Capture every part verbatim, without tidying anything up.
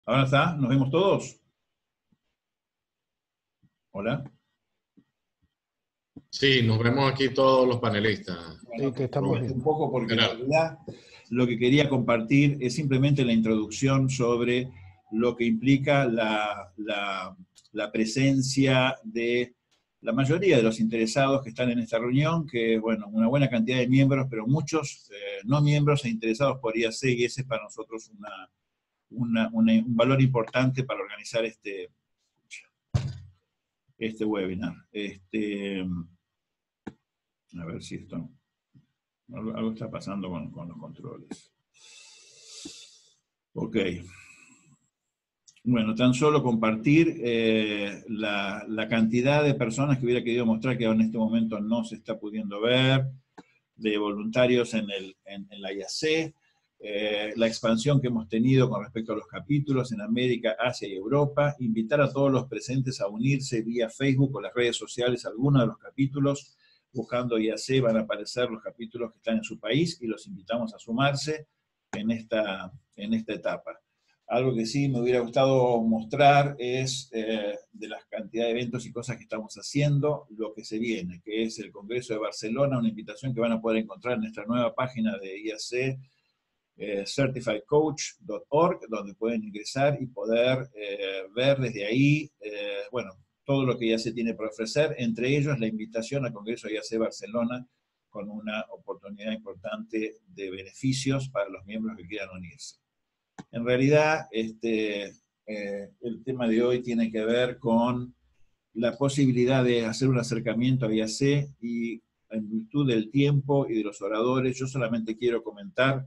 ¿Ahora está? ¿Nos vemos todos? Hola. Sí, nos vemos aquí todos los panelistas. Sí, Bueno, te que me estamos cueste un viendo. poco porque en Gerardo. realidad lo que quería compartir es simplemente la introducción sobre lo que implica la, la, la presencia de la mayoría de los interesados que están en esta reunión, que bueno, una buena cantidad de miembros, pero muchos eh, no miembros e interesados por I A C, y ese es para nosotros una, una, una, un valor importante para organizar este, este webinar. Este, a ver si esto... Algo, algo está pasando con, con los controles. Ok. Bueno, tan solo compartir eh, la, la cantidad de personas que hubiera querido mostrar que en este momento no se está pudiendo ver, de voluntarios en, el, en, en la I A C, eh, la expansión que hemos tenido con respecto a los capítulos en América, Asia y Europa, invitar a todos los presentes a unirse vía Facebook o las redes sociales a alguno de los capítulos. Buscando I A C van a aparecer los capítulos que están en su país y los invitamos a sumarse en esta, en esta etapa. Algo que sí me hubiera gustado mostrar es eh, de la cantidad de eventos y cosas que estamos haciendo, lo que se viene, que es el Congreso de Barcelona, una invitación que van a poder encontrar en nuestra nueva página de I A C, eh, certified coach punto org, donde pueden ingresar y poder eh, ver desde ahí, eh, bueno, todo lo que I A C tiene para ofrecer, entre ellos la invitación al Congreso de I A C Barcelona, con una oportunidad importante de beneficios para los miembros que quieran unirse. En realidad, este, eh, el tema de hoy tiene que ver con la posibilidad de hacer un acercamiento a I A C, y en virtud del tiempo y de los oradores, yo solamente quiero comentar,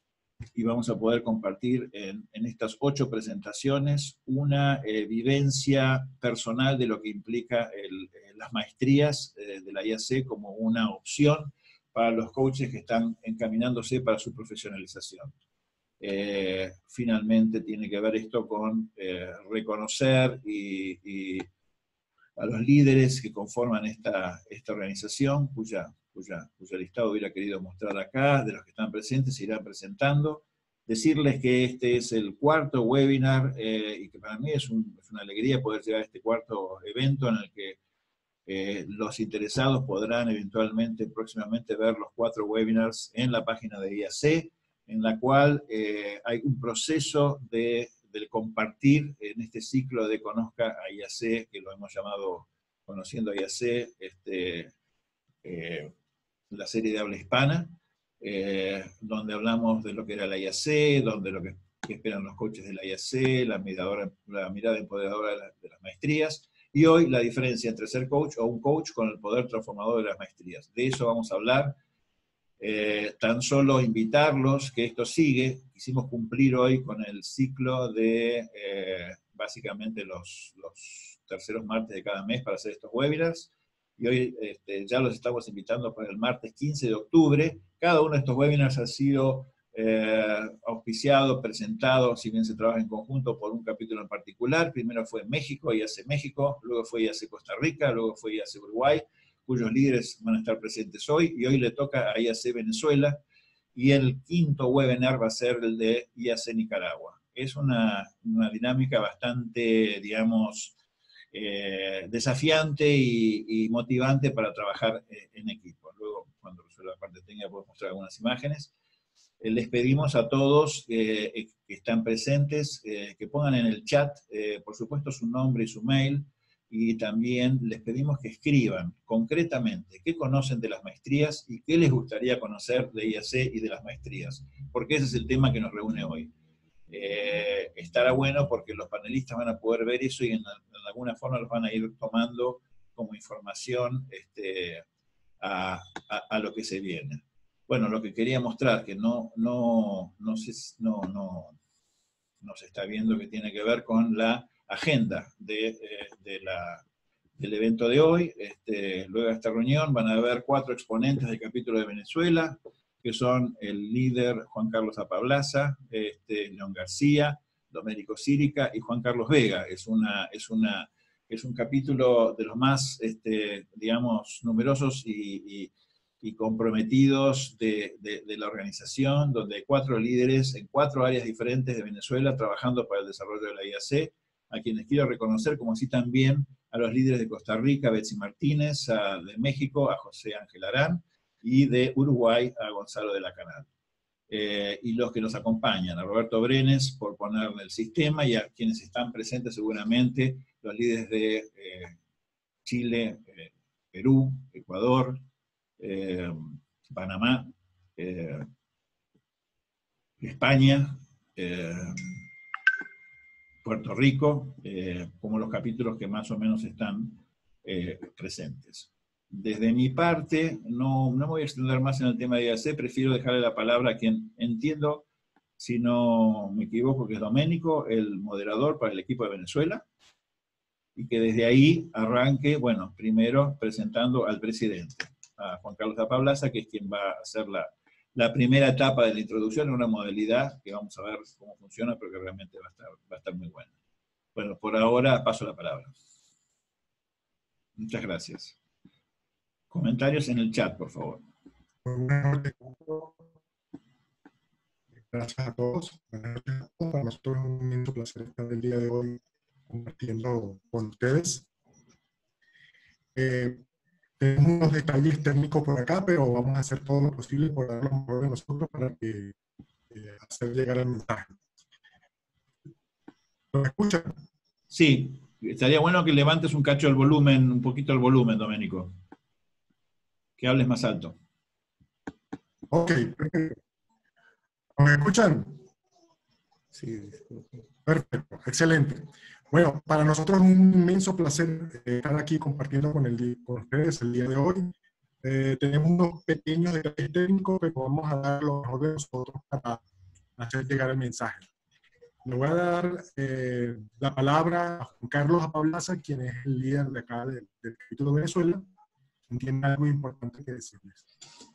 y vamos a poder compartir en, en estas ocho presentaciones, una eh, vivencia personal de lo que implica el, eh, las maestrías eh, de la I A C como una opción para los coaches que están encaminándose para su profesionalización. Eh, finalmente tiene que ver esto con eh, reconocer y, y a los líderes que conforman esta, esta organización, cuya, cuya, cuyo listado hubiera querido mostrar acá, de los que están presentes, se irán presentando. Decirles que este es el cuarto webinar eh, y que para mí es, un, es una alegría poder llegar a este cuarto evento en el que eh, los interesados podrán eventualmente próximamente ver los cuatro webinars en la página de I A C, en la cual eh, hay un proceso de, de compartir en este ciclo de Conozca a I A C, que lo hemos llamado Conociendo a I A C, este, eh, la serie de habla hispana, eh, donde hablamos de lo que era la I A C, donde lo que, que esperan los coaches de la I A C, la, miradora, la mirada empoderadora de, la, de las maestrías, y hoy la diferencia entre ser coach o un coach con el poder transformador de las maestrías. De eso vamos a hablar. Eh, tan solo invitarlos, que esto sigue. Quisimos cumplir hoy con el ciclo de eh, básicamente los, los terceros martes de cada mes para hacer estos webinars, y hoy este, ya los estamos invitando para el martes quince de octubre. Cada uno de estos webinars ha sido eh, auspiciado, presentado, si bien se trabaja en conjunto, por un capítulo en particular. Primero fue México, I A C México, luego fue I A C Costa Rica, luego fue I A C Uruguay, cuyos líderes van a estar presentes hoy, y hoy le toca a I A C Venezuela, y el quinto webinar va a ser el de I A C Nicaragua. Es una, una dinámica bastante, digamos, eh, desafiante y, y motivante para trabajar eh, en equipo. Luego, cuando resuelva la parte técnica, puedo mostrar algunas imágenes. Eh, les pedimos a todos eh, que están presentes eh, que pongan en el chat, eh, por supuesto, su nombre y su mail, y también les pedimos que escriban concretamente qué conocen de las maestrías y qué les gustaría conocer de I A C y de las maestrías, porque ese es el tema que nos reúne hoy. Eh, estará bueno porque los panelistas van a poder ver eso y en, en alguna forma los van a ir tomando como información este, a, a, a lo que se viene. Bueno, lo que quería mostrar, que no, no, no, se, no, no, no se está viendo, que tiene que ver con la agenda de, eh, de la, del evento de hoy. Este, luego de esta reunión van a haber cuatro exponentes del capítulo de Venezuela, que son el líder Juan Carlos Apablaza, este, León García, Domérico Círica y Juan Carlos Vega. Es, una, es, una, es un capítulo de los más, este, digamos, numerosos y, y y comprometidos de, de, de la organización, donde hay cuatro líderes en cuatro áreas diferentes de Venezuela trabajando para el desarrollo de la I A C, a quienes quiero reconocer, como así también a los líderes de Costa Rica, Betsy Martínez, a, de México, a José Ángel Arán, y de Uruguay, a Gonzalo de la Canal. Eh, y los que nos acompañan, a Roberto Brenes por ponerle el sistema, y a quienes están presentes seguramente, los líderes de eh, Chile, eh, Perú, Ecuador, eh, Panamá, eh, España, eh, Puerto Rico, eh, como los capítulos que más o menos están eh, presentes. Desde mi parte, no, no me voy a extender más en el tema de I A C, prefiero dejarle la palabra a quien entiendo, si no me equivoco, que es Doménico, el moderador para el equipo de Venezuela, y que desde ahí arranque, bueno, primero presentando al presidente, a Juan Carlos Apablaza, que es quien va a hacer la, la primera etapa de la introducción en una modalidad que vamos a ver cómo funciona, pero que realmente va a estar, va a estar muy buena. Bueno, por ahora paso la palabra. Muchas gracias. Comentarios en el chat, por favor. Gracias a todos. Para nosotros es un inmenso placer estar el día de hoy compartiendo con ustedes. Eh, tenemos unos detalles técnicos por acá, pero vamos a hacer todo lo posible por dar lo mejor de nosotros para que eh, hacer llegar el mensaje. ¿Lo escuchan? Sí, estaría bueno que levantes un cacho el volumen, un poquito el volumen, Doménico. Que hables más alto. Ok, perfecto. ¿Me escuchan? Sí, perfecto, excelente. Bueno, para nosotros es un inmenso placer estar aquí compartiendo con, el, con ustedes el día de hoy. Eh, tenemos unos pequeños detalles técnicos, pero vamos a dar lo mejor de nosotros para hacer llegar el mensaje. Le voy a dar eh, la palabra a Juan Carlos Apablaza, quien es el líder de acá del, del capítulo de Venezuela. Tiene algo importante que decirles.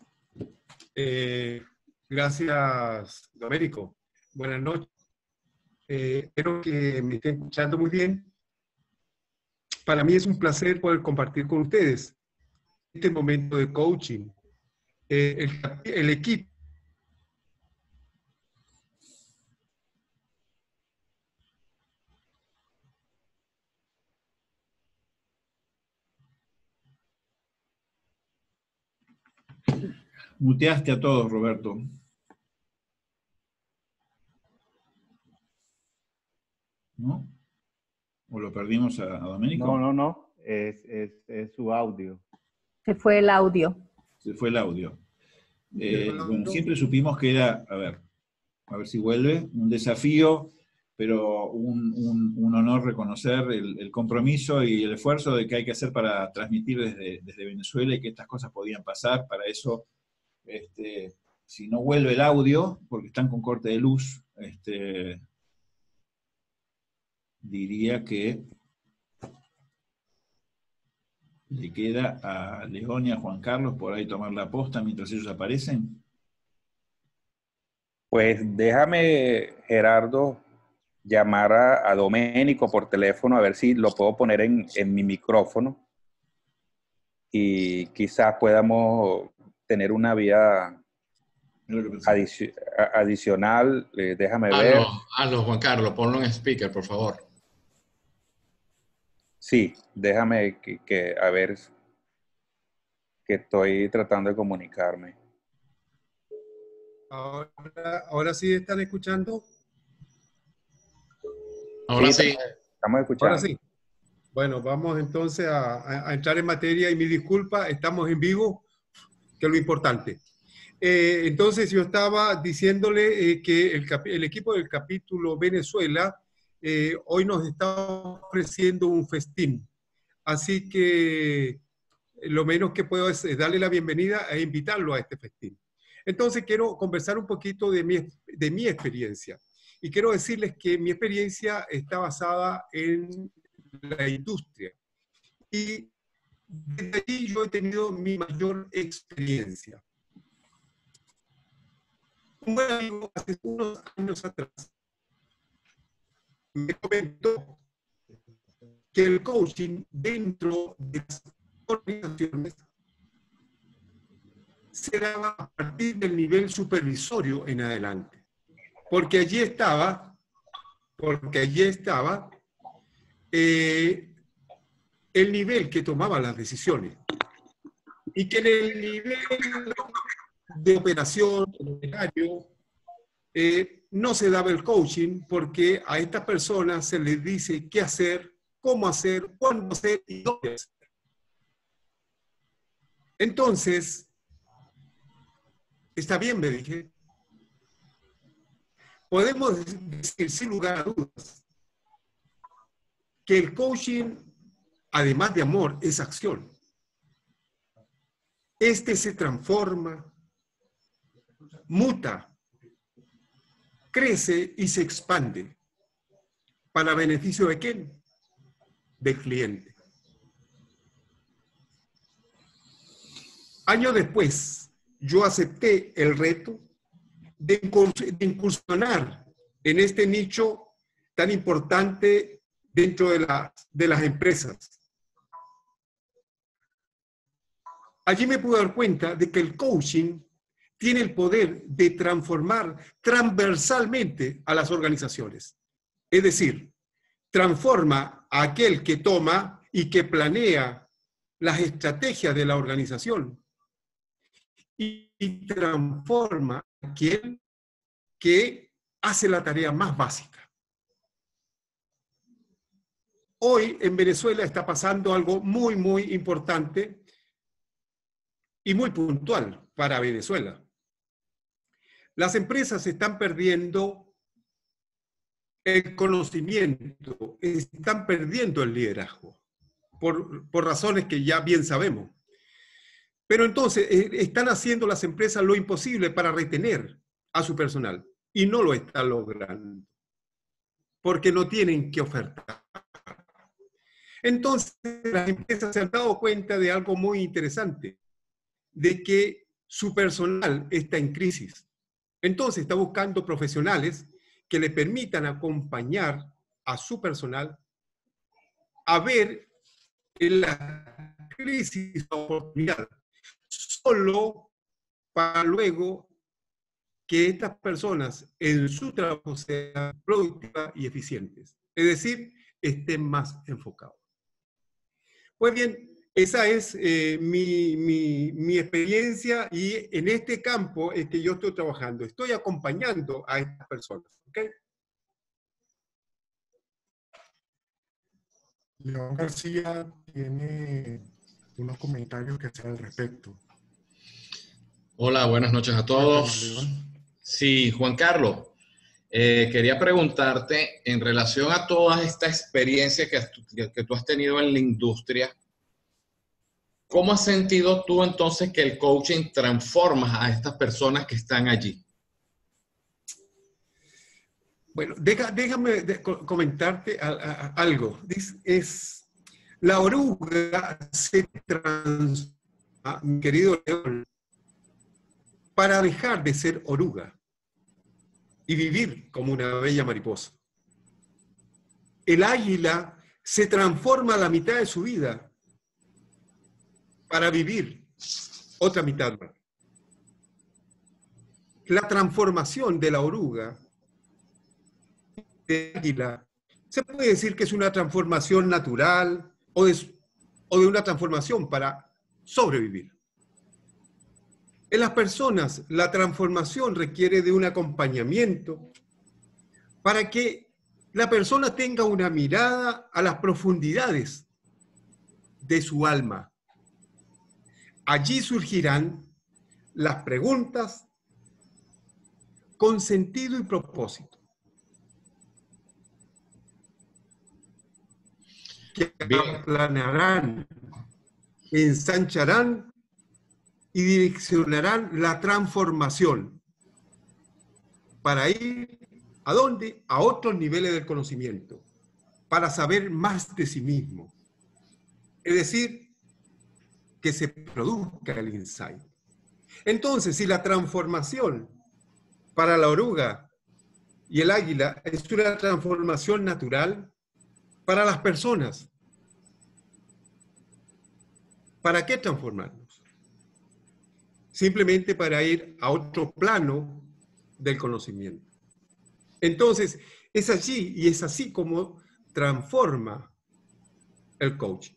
Eh, gracias, Domérico. Buenas noches. Eh, espero que me estén escuchando muy bien. Para mí es un placer poder compartir con ustedes este momento de coaching. Eh, el, el equipo Muteaste a todos, Roberto. ¿No? ¿O lo perdimos a, a Doménico? No, no, no. Es, es, es su audio. Se fue el audio. Se fue el audio. Eh, bueno, siempre supimos que era, a ver, a ver si vuelve, un desafío, pero un, un, un honor reconocer el, el compromiso y el esfuerzo de que hay que hacer para transmitir desde, desde Venezuela y que estas cosas podían pasar. Para eso, este, si no vuelve el audio, porque están con corte de luz, este, diría que le queda a León y a Juan Carlos por ahí tomar la posta mientras ellos aparecen. Pues déjame, Gerardo, llamar a, a Doménico por teléfono a ver si lo puedo poner en, en mi micrófono y quizás podamos tener una vía adici adicional. Eh, déjame hazlo, ver. Hazlo, Juan Carlos, ponlo en speaker, por favor. Sí, déjame que, que a ver, que estoy tratando de comunicarme. Ahora, ahora sí están escuchando. Ahora sí. sí. Estamos, estamos escuchando. Ahora sí. Bueno, vamos entonces a, a entrar en materia y mi disculpa, estamos en vivo, que es lo importante. Eh, entonces yo estaba diciéndole eh, que el, el equipo del capítulo Venezuela eh, hoy nos está ofreciendo un festín. Así que lo menos que puedo es darle la bienvenida e invitarlo a este festín. Entonces quiero conversar un poquito de mi, de mi experiencia. Y quiero decirles que mi experiencia está basada en la industria. Y desde ahí yo he tenido mi mayor experiencia. Un buen amigo hace unos años atrás me comentó que el coaching dentro de las organizaciones se daba a partir del nivel supervisorio en adelante. Porque allí estaba, porque allí estaba eh, el nivel que tomaba las decisiones. Y que en el nivel de operación, el operario, eh, no se daba el coaching porque a estas personas se les dice qué hacer, cómo hacer, cuándo hacer y dónde hacer. Entonces, está bien, me dije. Podemos decir sin lugar a dudas que el coaching, además de amor, es acción. Este se transforma, muta, crece y se expande. ¿Para beneficio de quién? Del cliente. Años después, yo acepté el reto de incursionar en este nicho tan importante dentro de, la, de las empresas. Allí me pude dar cuenta de que el coaching tiene el poder de transformar transversalmente a las organizaciones. Es decir, transforma a aquel que toma y que planea las estrategias de la organización y, y transforma a aquel que hace la tarea más básica. Hoy en Venezuela está pasando algo muy, muy importante y muy puntual para Venezuela. Las empresas están perdiendo el conocimiento, están perdiendo el liderazgo, por, por razones que ya bien sabemos. Pero entonces eh, están haciendo las empresas lo imposible para retener a su personal y no lo están logrando, porque no tienen que ofertar. Entonces las empresas se han dado cuenta de algo muy interesante, de que su personal está en crisis. Entonces está buscando profesionales que le permitan acompañar a su personal a ver en la crisis la oportunidad, solo para luego que estas personas en su trabajo sean productivas y eficientes. Es decir, estén más enfocados. Pues bien, esa es eh, mi, mi, mi experiencia y en este campo es que yo estoy trabajando. Estoy acompañando a estas personas. ¿Okay? León García tiene unos comentarios que hacer al respecto. Hola, buenas noches a todos. Sí, Juan Carlos, eh, quería preguntarte en relación a toda esta experiencia que, que, que tú has tenido en la industria, ¿cómo has sentido tú entonces que el coaching transforma a estas personas que están allí? Bueno, deja, déjame de, comentarte a, a, a algo. Es, es, la oruga se transforma, mi querido León, para dejar de ser oruga y vivir como una bella mariposa. El águila se transforma a la mitad de su vida para vivir otra mitad más. La transformación de la oruga, de águila, se puede decir que es una transformación natural o de, o de una transformación para sobrevivir. En las personas, la transformación requiere de un acompañamiento para que la persona tenga una mirada a las profundidades de su alma. Allí surgirán las preguntas con sentido y propósito, que planearán, ensancharán y direccionarán la transformación para ir ¿a dónde? A otros niveles del conocimiento, para saber más de sí mismo. Es decir, que se produzca el insight. Entonces, si la transformación para la oruga y el águila es una transformación natural para las personas, ¿para qué transformarnos? simplemente para ir a otro plano del conocimiento. Entonces, es allí y es así como transforma el coaching.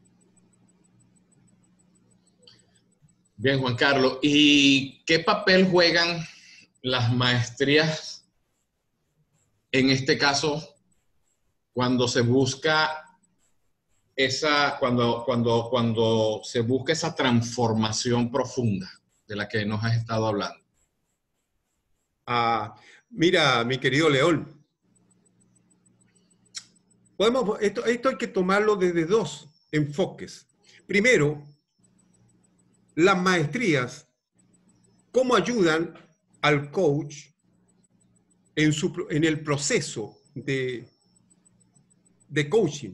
Bien, Juan Carlos. ¿Y qué papel juegan las maestrías, en este caso, cuando se busca esa, cuando, cuando, cuando se busca esa transformación profunda de la que nos has estado hablando? Ah, mira, mi querido León, podemos, esto, esto hay que tomarlo desde dos enfoques. Primero, las maestrías, cómo ayudan al coach en, su, en el proceso de, de coaching.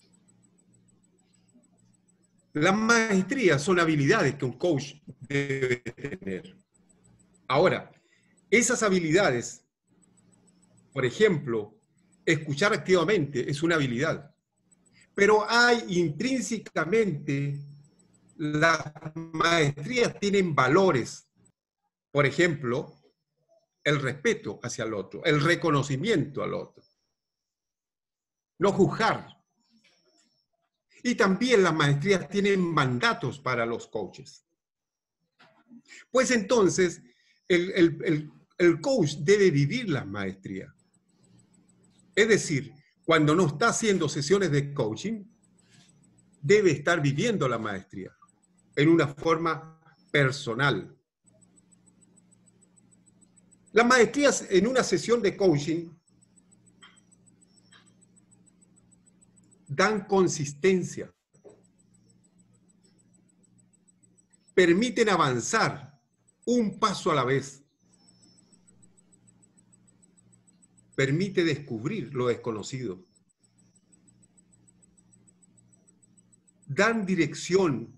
Las maestrías son habilidades que un coach debe tener. Ahora, esas habilidades, por ejemplo, escuchar activamente es una habilidad, pero hay intrínsecamente, las maestrías tienen valores. Por ejemplo, el respeto hacia el otro, el reconocimiento al otro, no juzgar. Y también las maestrías tienen mandatos para los coaches. Pues entonces, el, el, el, el coach debe vivir las maestrías. Es decir, cuando no está haciendo sesiones de coaching, debe estar viviendo la maestría en una forma personal. Las maestrías en una sesión de coaching dan consistencia, permiten avanzar un paso a la vez, permite descubrir lo desconocido, dan dirección,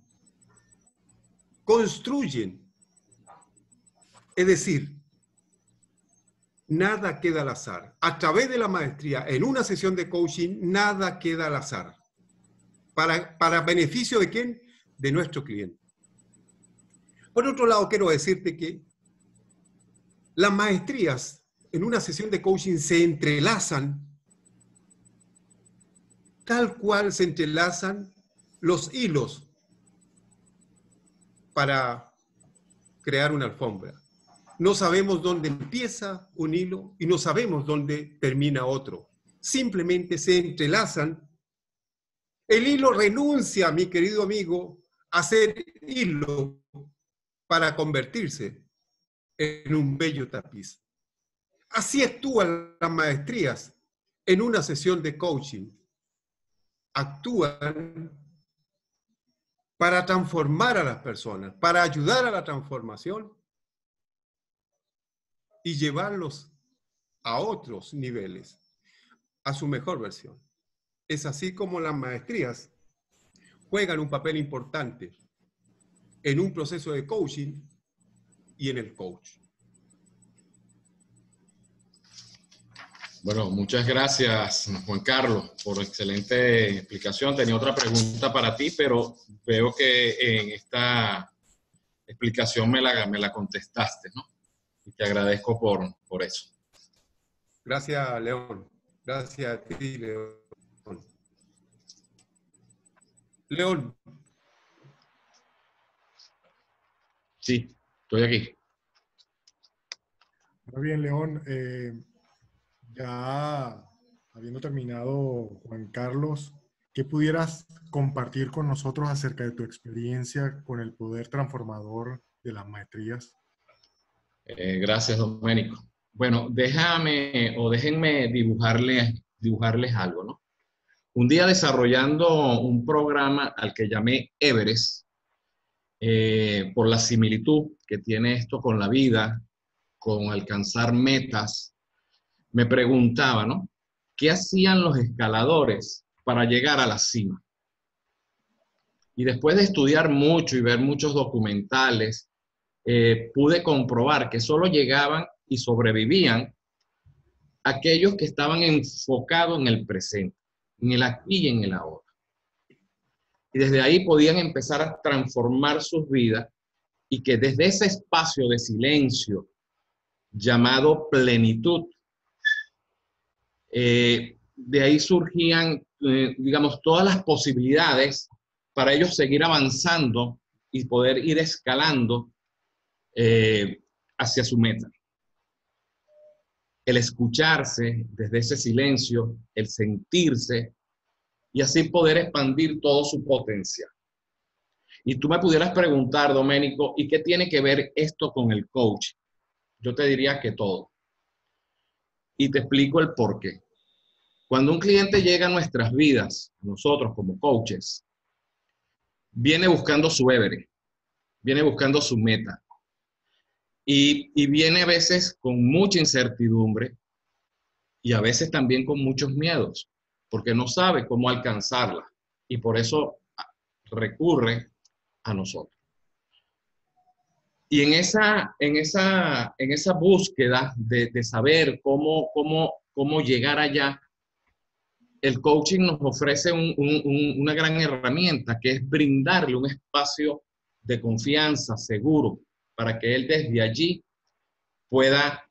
construyen. Es decir, nada queda al azar. A través de la maestría, en una sesión de coaching, nada queda al azar. ¿Para, para beneficio de quién? De nuestro cliente. Por otro lado, quiero decirte que las maestrías en una sesión de coaching se entrelazan tal cual se entrelazan los hilos para crear una alfombra. No sabemos dónde empieza un hilo y no sabemos dónde termina otro. Simplemente se entrelazan. El hilo renuncia, mi querido amigo, a ser hilo para convertirse en un bello tapiz. Así actúan las maestrías en una sesión de coaching. Actúan para transformar a las personas, para ayudar a la transformación y llevarlos a otros niveles, a su mejor versión. Es así como las maestrías juegan un papel importante en un proceso de coaching y en el coach. Bueno, muchas gracias, Juan Carlos, por excelente explicación. Tenía otra pregunta para ti, pero veo que en esta explicación me la, me la contestaste, ¿no? Y te agradezco por, por eso. Gracias, León. Gracias a ti, León. León. Sí, estoy aquí. Muy bien, León. Eh, ya habiendo terminado, Juan Carlos, ¿qué pudieras compartir con nosotros acerca de tu experiencia con el poder transformador de las maestrías? Eh, gracias, Doménico. Bueno, déjame o déjenme dibujarles, dibujarles algo, ¿no? Un día desarrollando un programa al que llamé Everest, eh, por la similitud que tiene esto con la vida, con alcanzar metas, me preguntaba, ¿no? ¿Qué hacían los escaladores para llegar a la cima? Y después de estudiar mucho y ver muchos documentales, eh, pude comprobar que solo llegaban y sobrevivían aquellos que estaban enfocados en el presente, en el aquí y en el ahora. Y desde ahí podían empezar a transformar sus vidas y que desde ese espacio de silencio llamado plenitud, eh, de ahí surgían, eh, digamos, todas las posibilidades para ellos seguir avanzando y poder ir escalando eh, hacia su meta. El escucharse desde ese silencio, el sentirse, y así poder expandir todo su potencial. Y tú me pudieras preguntar, Doménico, ¿y qué tiene que ver esto con el coaching? Yo te diría que todo. Y te explico el por qué. Cuando un cliente llega a nuestras vidas, nosotros como coaches, viene buscando su Everest, viene buscando su meta. Y, y viene a veces con mucha incertidumbre y a veces también con muchos miedos, porque no sabe cómo alcanzarla. Y por eso recurre a nosotros. Y en esa, en esa, en esa búsqueda de, de saber cómo, cómo, cómo llegar allá, el coaching nos ofrece un, un, un, una gran herramienta, que es brindarle un espacio de confianza seguro para que él desde allí pueda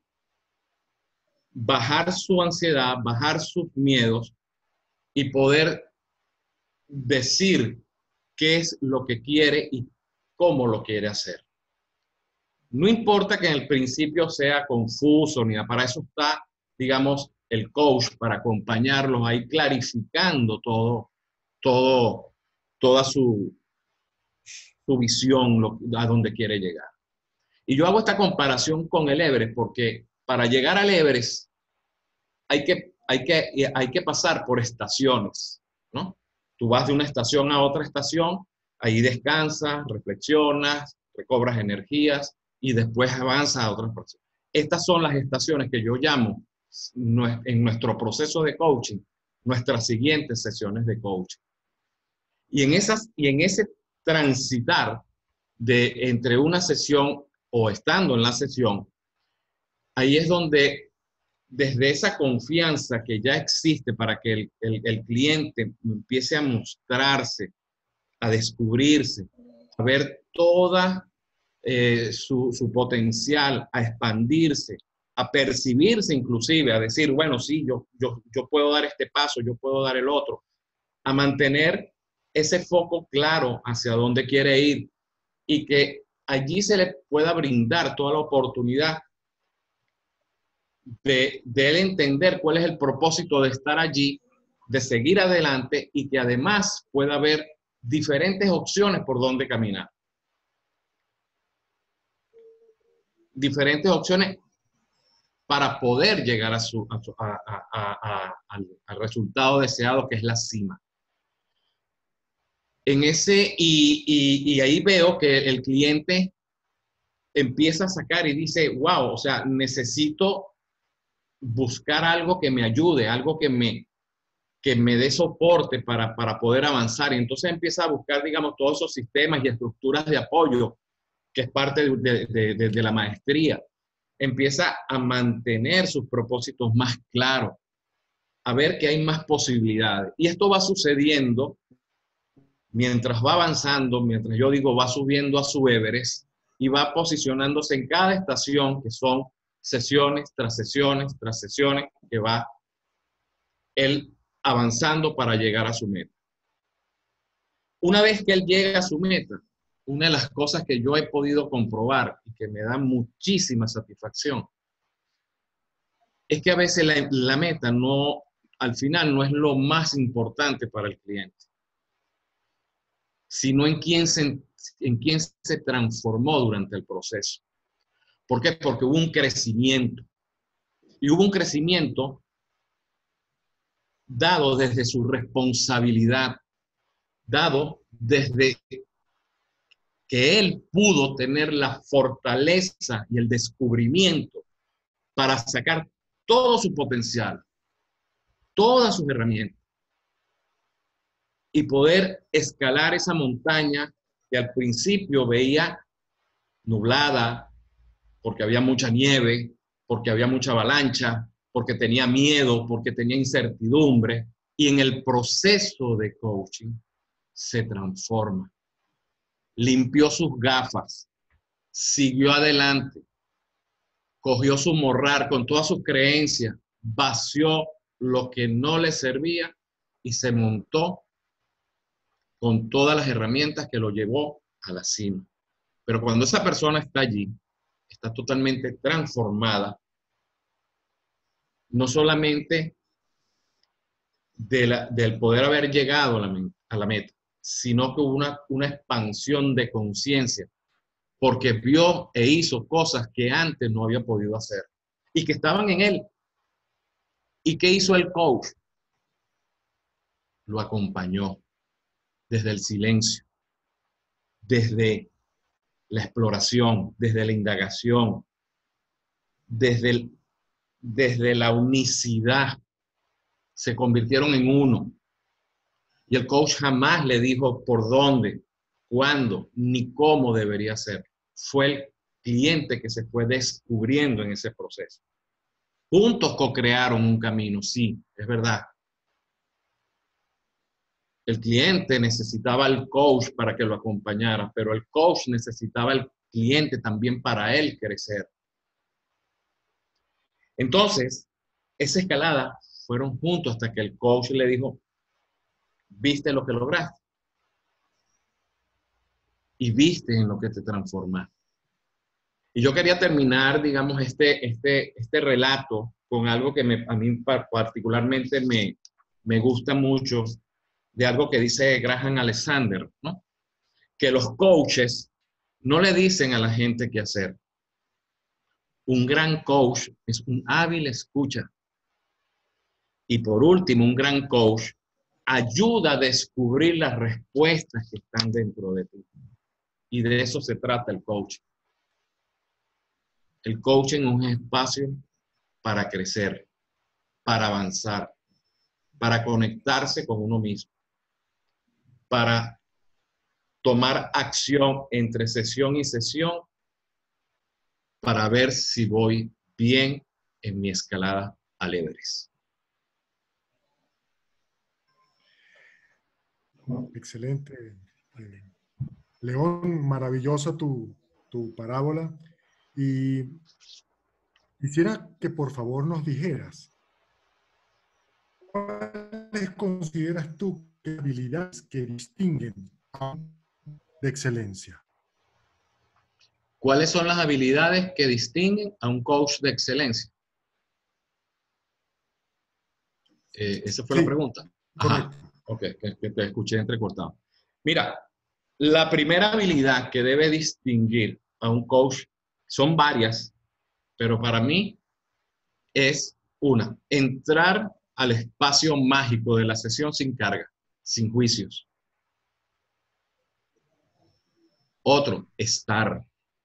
bajar su ansiedad, bajar sus miedos y poder decir qué es lo que quiere y cómo lo quiere hacer. No importa que en el principio sea confuso, ni para eso está, digamos, el coach, para acompañarlos ahí clarificando todo, todo, toda su, su visión, lo, a dónde quiere llegar. Y yo hago esta comparación con el Everest, porque para llegar al Everest hay que, hay que, hay que pasar por estaciones, ¿no? Tú vas de una estación a otra estación, ahí descansas, reflexionas, recobras energías y después avanzas a otras personas. Estas son las estaciones que yo llamo en nuestro proceso de coaching, nuestras siguientes sesiones de coaching. Y en, esas, y en ese transitar de entre una sesión o estando en la sesión, ahí es donde desde esa confianza que ya existe para que el, el, el cliente empiece a mostrarse, a descubrirse, a ver toda eh, su, su potencial, a expandirse, a percibirse inclusive, a decir, bueno, sí, yo, yo, yo puedo dar este paso, yo puedo dar el otro, a mantener ese foco claro hacia dónde quiere ir y que allí se le pueda brindar toda la oportunidad de, de él entender cuál es el propósito de estar allí, de seguir adelante y que además pueda haber diferentes opciones por donde caminar. Diferentes opciones para poder llegar a su, a, a, a, a, al, al resultado deseado, que es la cima. En ese, y, y, y ahí veo que el cliente empieza a sacar y dice, wow, o sea, necesito buscar algo que me ayude, algo que me, que me dé soporte para, para poder avanzar. Y entonces empieza a buscar, digamos, todos esos sistemas y estructuras de apoyo, que es parte de, de, de, de la maestría. Empieza a mantener sus propósitos más claros, a ver que hay más posibilidades. Y esto va sucediendo mientras va avanzando, mientras yo digo va subiendo a su Everest y va posicionándose en cada estación, que son sesiones tras sesiones tras sesiones, que va él avanzando para llegar a su meta. Una vez que él llega a su meta, una de las cosas que yo he podido comprobar y que me da muchísima satisfacción es que a veces la, la meta no, al final no es lo más importante para el cliente, sino en quién se, en quién se transformó durante el proceso. ¿Por qué? Porque hubo un crecimiento. Y hubo un crecimiento dado desde su responsabilidad, dado desde que él pudo tener la fortaleza y el descubrimiento para sacar todo su potencial, todas sus herramientas, y poder escalar esa montaña que al principio veía nublada, porque había mucha nieve, porque había mucha avalancha, porque tenía miedo, porque tenía incertidumbre, y en el proceso de coaching se transforma. Limpió sus gafas, siguió adelante, cogió su morral con todas sus creencias, vació lo que no le servía y se montó con todas las herramientas que lo llevó a la cima. Pero cuando esa persona está allí, está totalmente transformada, no solamente de la, del poder haber llegado a la, a la meta, sino que hubo una, una expansión de conciencia, porque vio e hizo cosas que antes no había podido hacer y que estaban en él. ¿Y qué hizo el coach? Lo acompañó desde el silencio, desde la exploración, desde la indagación, desde, el, desde la unicidad. Se convirtieron en uno. Y el coach jamás le dijo por dónde, cuándo, ni cómo debería ser. Fue el cliente que se fue descubriendo en ese proceso. Juntos co-crearon un camino, sí, es verdad. El cliente necesitaba al coach para que lo acompañara, pero el coach necesitaba al cliente también para él crecer. Entonces, esa escalada fueron juntos hasta que el coach le dijo, ¿viste lo que lograste? Y viste en lo que te transformaste. Y yo quería terminar, digamos, este, este, este relato con algo que me, a mí particularmente me, me gusta mucho, de algo que dice Graham Alexander, ¿no? Que los coaches no le dicen a la gente qué hacer. Un gran coach es un hábil escucha. Y por último, un gran coach ayuda a descubrir las respuestas que están dentro de ti. Y de eso se trata el coaching. El coaching es un espacio para crecer, para avanzar, para conectarse con uno mismo, para tomar acción entre sesión y sesión para ver si voy bien en mi escalada al Everest. Excelente. Eh, León, maravillosa tu, tu parábola. Y quisiera que por favor nos dijeras, ¿cuáles consideras tú que habilidades que distinguen a un de excelencia? ¿Cuáles son las habilidades que distinguen a un coach de excelencia? Eh, esa fue sí, la pregunta. Ajá. Correcto. Ok, que, que te escuché entrecortado. Mira, la primera habilidad que debe distinguir a un coach son varias, pero para mí es una, entrar al espacio mágico de la sesión sin carga, sin juicios. Otro, estar.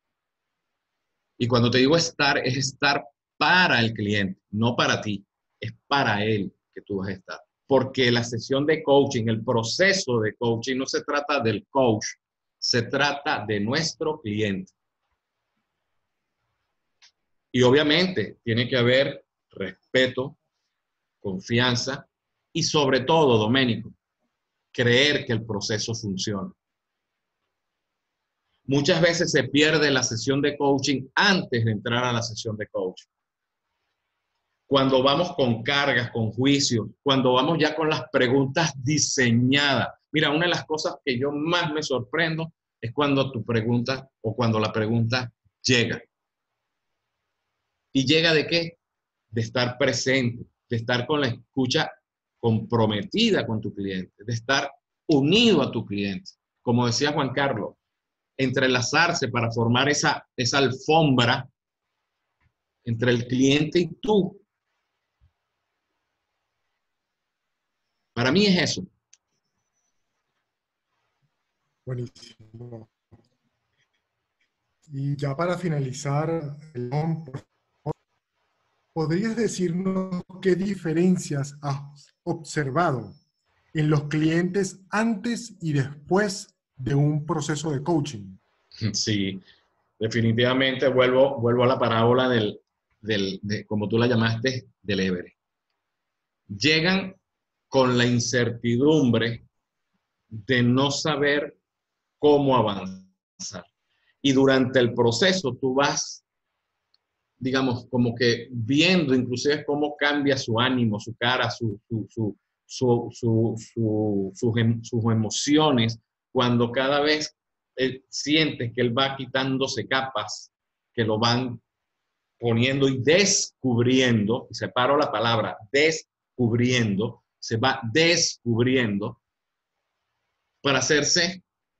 Y cuando te digo estar, es estar para el cliente, no para ti. Es para él que tú vas a estar. Porque la sesión de coaching, el proceso de coaching, no se trata del coach, se trata de nuestro cliente. Y obviamente tiene que haber respeto, confianza y sobre todo, Doménico, creer que el proceso funciona. Muchas veces se pierde la sesión de coaching antes de entrar a la sesión de coaching. Cuando vamos con cargas, con juicios, cuando vamos ya con las preguntas diseñadas. Mira, una de las cosas que yo más me sorprendo es cuando tu pregunta o cuando la pregunta llega. ¿Y llega de qué? De estar presente, de estar con la escucha comprometida con tu cliente, de estar unido a tu cliente. Como decía Juan Carlos, entrelazarse para formar esa, esa alfombra entre el cliente y tú. Para mí es eso. Buenísimo. Y ya para finalizar, ¿podrías decirnos qué diferencias has observado en los clientes antes y después de un proceso de coaching? Sí, definitivamente vuelvo, vuelvo a la parábola del, del de, como tú la llamaste, del Everest. Llegan con la incertidumbre de no saber cómo avanzar. Y durante el proceso tú vas, digamos, como que viendo inclusive cómo cambia su ánimo, su cara, su, su, su, su, su, su, sus, em, sus emociones, cuando cada vez él sientes que él va quitándose capas, que lo van poniendo y descubriendo, y separo la palabra, descubriendo, se va descubriendo para hacerse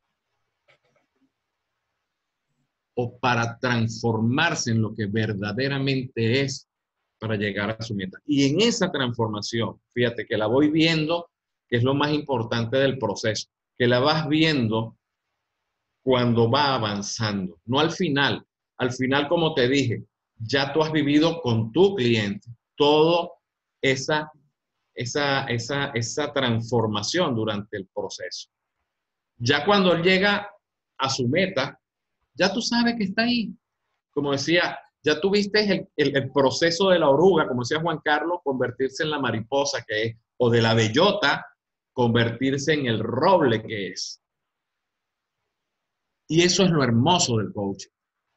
o para transformarse en lo que verdaderamente es para llegar a su meta. Y en esa transformación, fíjate que la voy viendo, que es lo más importante del proceso, que la vas viendo cuando va avanzando, no al final. Al final, como te dije, ya tú has vivido con tu cliente toda esa, esa, esa, esa transformación durante el proceso. Ya cuando él llega a su meta, ya tú sabes que está ahí. Como decía, ya tuviste el, el, el proceso de la oruga, como decía Juan Carlos, convertirse en la mariposa que es, o de la bellota, convertirse en el roble que es. Y eso es lo hermoso del coaching.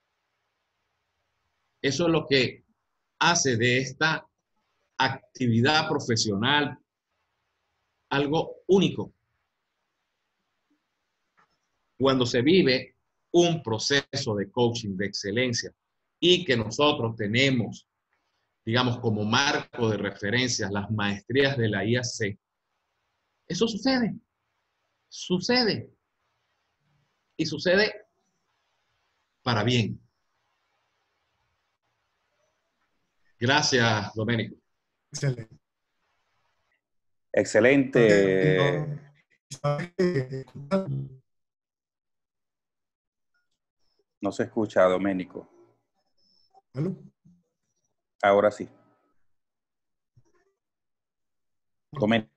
Eso es lo que hace de esta actividad profesional algo único. Cuando se vive un proceso de coaching de excelencia y que nosotros tenemos, digamos, como marco de referencia las maestrías de la I A C, eso sucede, sucede y sucede para bien. Gracias, Domenico. Excelente. Excelente. No se escucha, Domenico. ¿Aló? Ahora sí. Domenico.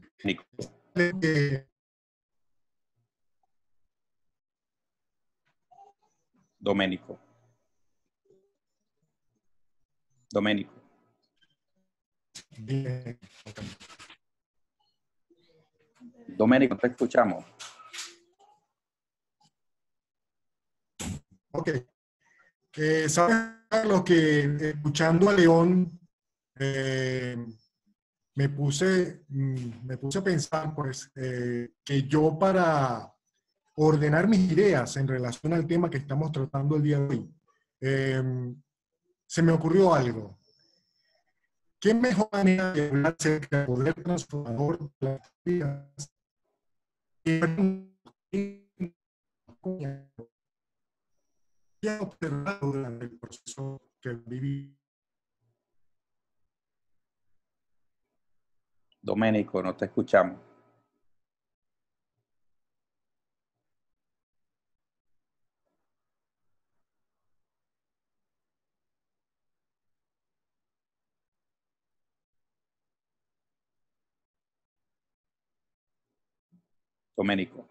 Domenico. Domenico. Bien. Domenico, te escuchamos. Ok. Eh, ¿Sabes, Carlos, que escuchando a León, eh, me, puse, mm, me puse a pensar, pues, eh, que yo para ordenar mis ideas en relación al tema que estamos tratando el día de hoy, eh, se me ocurrió algo. ¿Qué mejor manera de hablar acerca del poder transformador de las vidas que he observado durante el proceso que viví? Domenico, no te escuchamos. Domenico.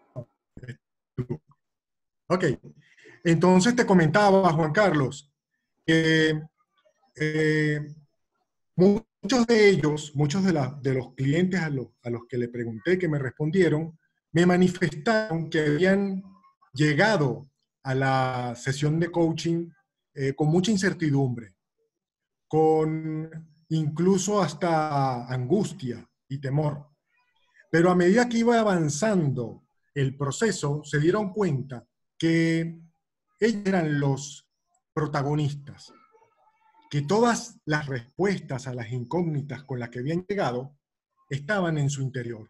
Ok, entonces te comentaba, Juan Carlos, que eh, muchos de ellos, muchos de, la, de los clientes a los, a los que le pregunté, que me respondieron, me manifestaron que habían llegado a la sesión de coaching eh, con mucha incertidumbre, con incluso hasta angustia y temor. Pero a medida que iba avanzando el proceso, se dieron cuenta que ellos eran los protagonistas, que todas las respuestas a las incógnitas con las que habían llegado estaban en su interior.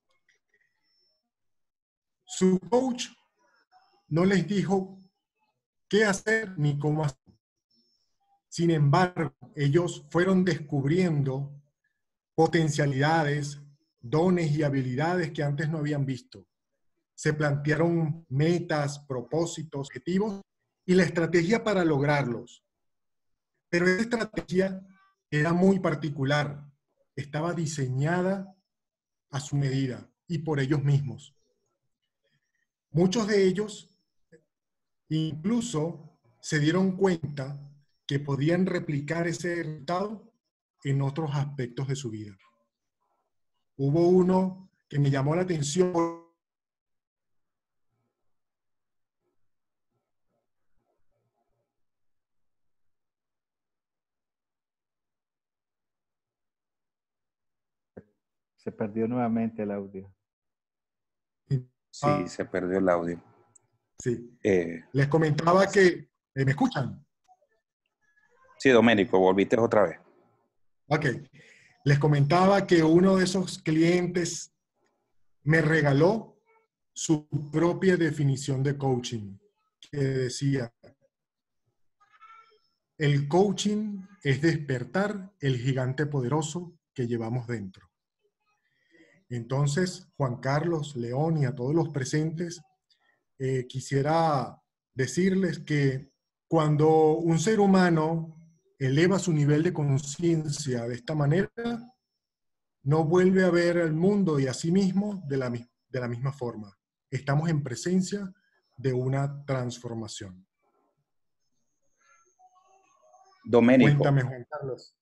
Su coach no les dijo qué hacer ni cómo hacer. Sin embargo, ellos fueron descubriendo potencialidades, dones y habilidades que antes no habían visto. Se plantearon metas, propósitos, objetivos y la estrategia para lograrlos. Pero esa estrategia era muy particular, estaba diseñada a su medida y por ellos mismos. Muchos de ellos incluso se dieron cuenta que podían replicar ese resultado en otros aspectos de su vida. Hubo uno que me llamó la atención. Se perdió nuevamente el audio. Sí, se perdió el audio. Sí. Eh, Les comentaba que... eh, ¿me escuchan? sí, Doménico, volviste otra vez. Ok. Les comentaba que uno de esos clientes me regaló su propia definición de coaching, que decía, el coaching es despertar el gigante poderoso que llevamos dentro. Entonces, Juan Carlos, León y a todos los presentes, eh, quisiera decirles que cuando un ser humano eleva su nivel de conciencia de esta manera, no vuelve a ver al mundo y a sí mismo de la, de la misma forma. Estamos en presencia de una transformación. Doménico, Cuéntame, Juan Carlos.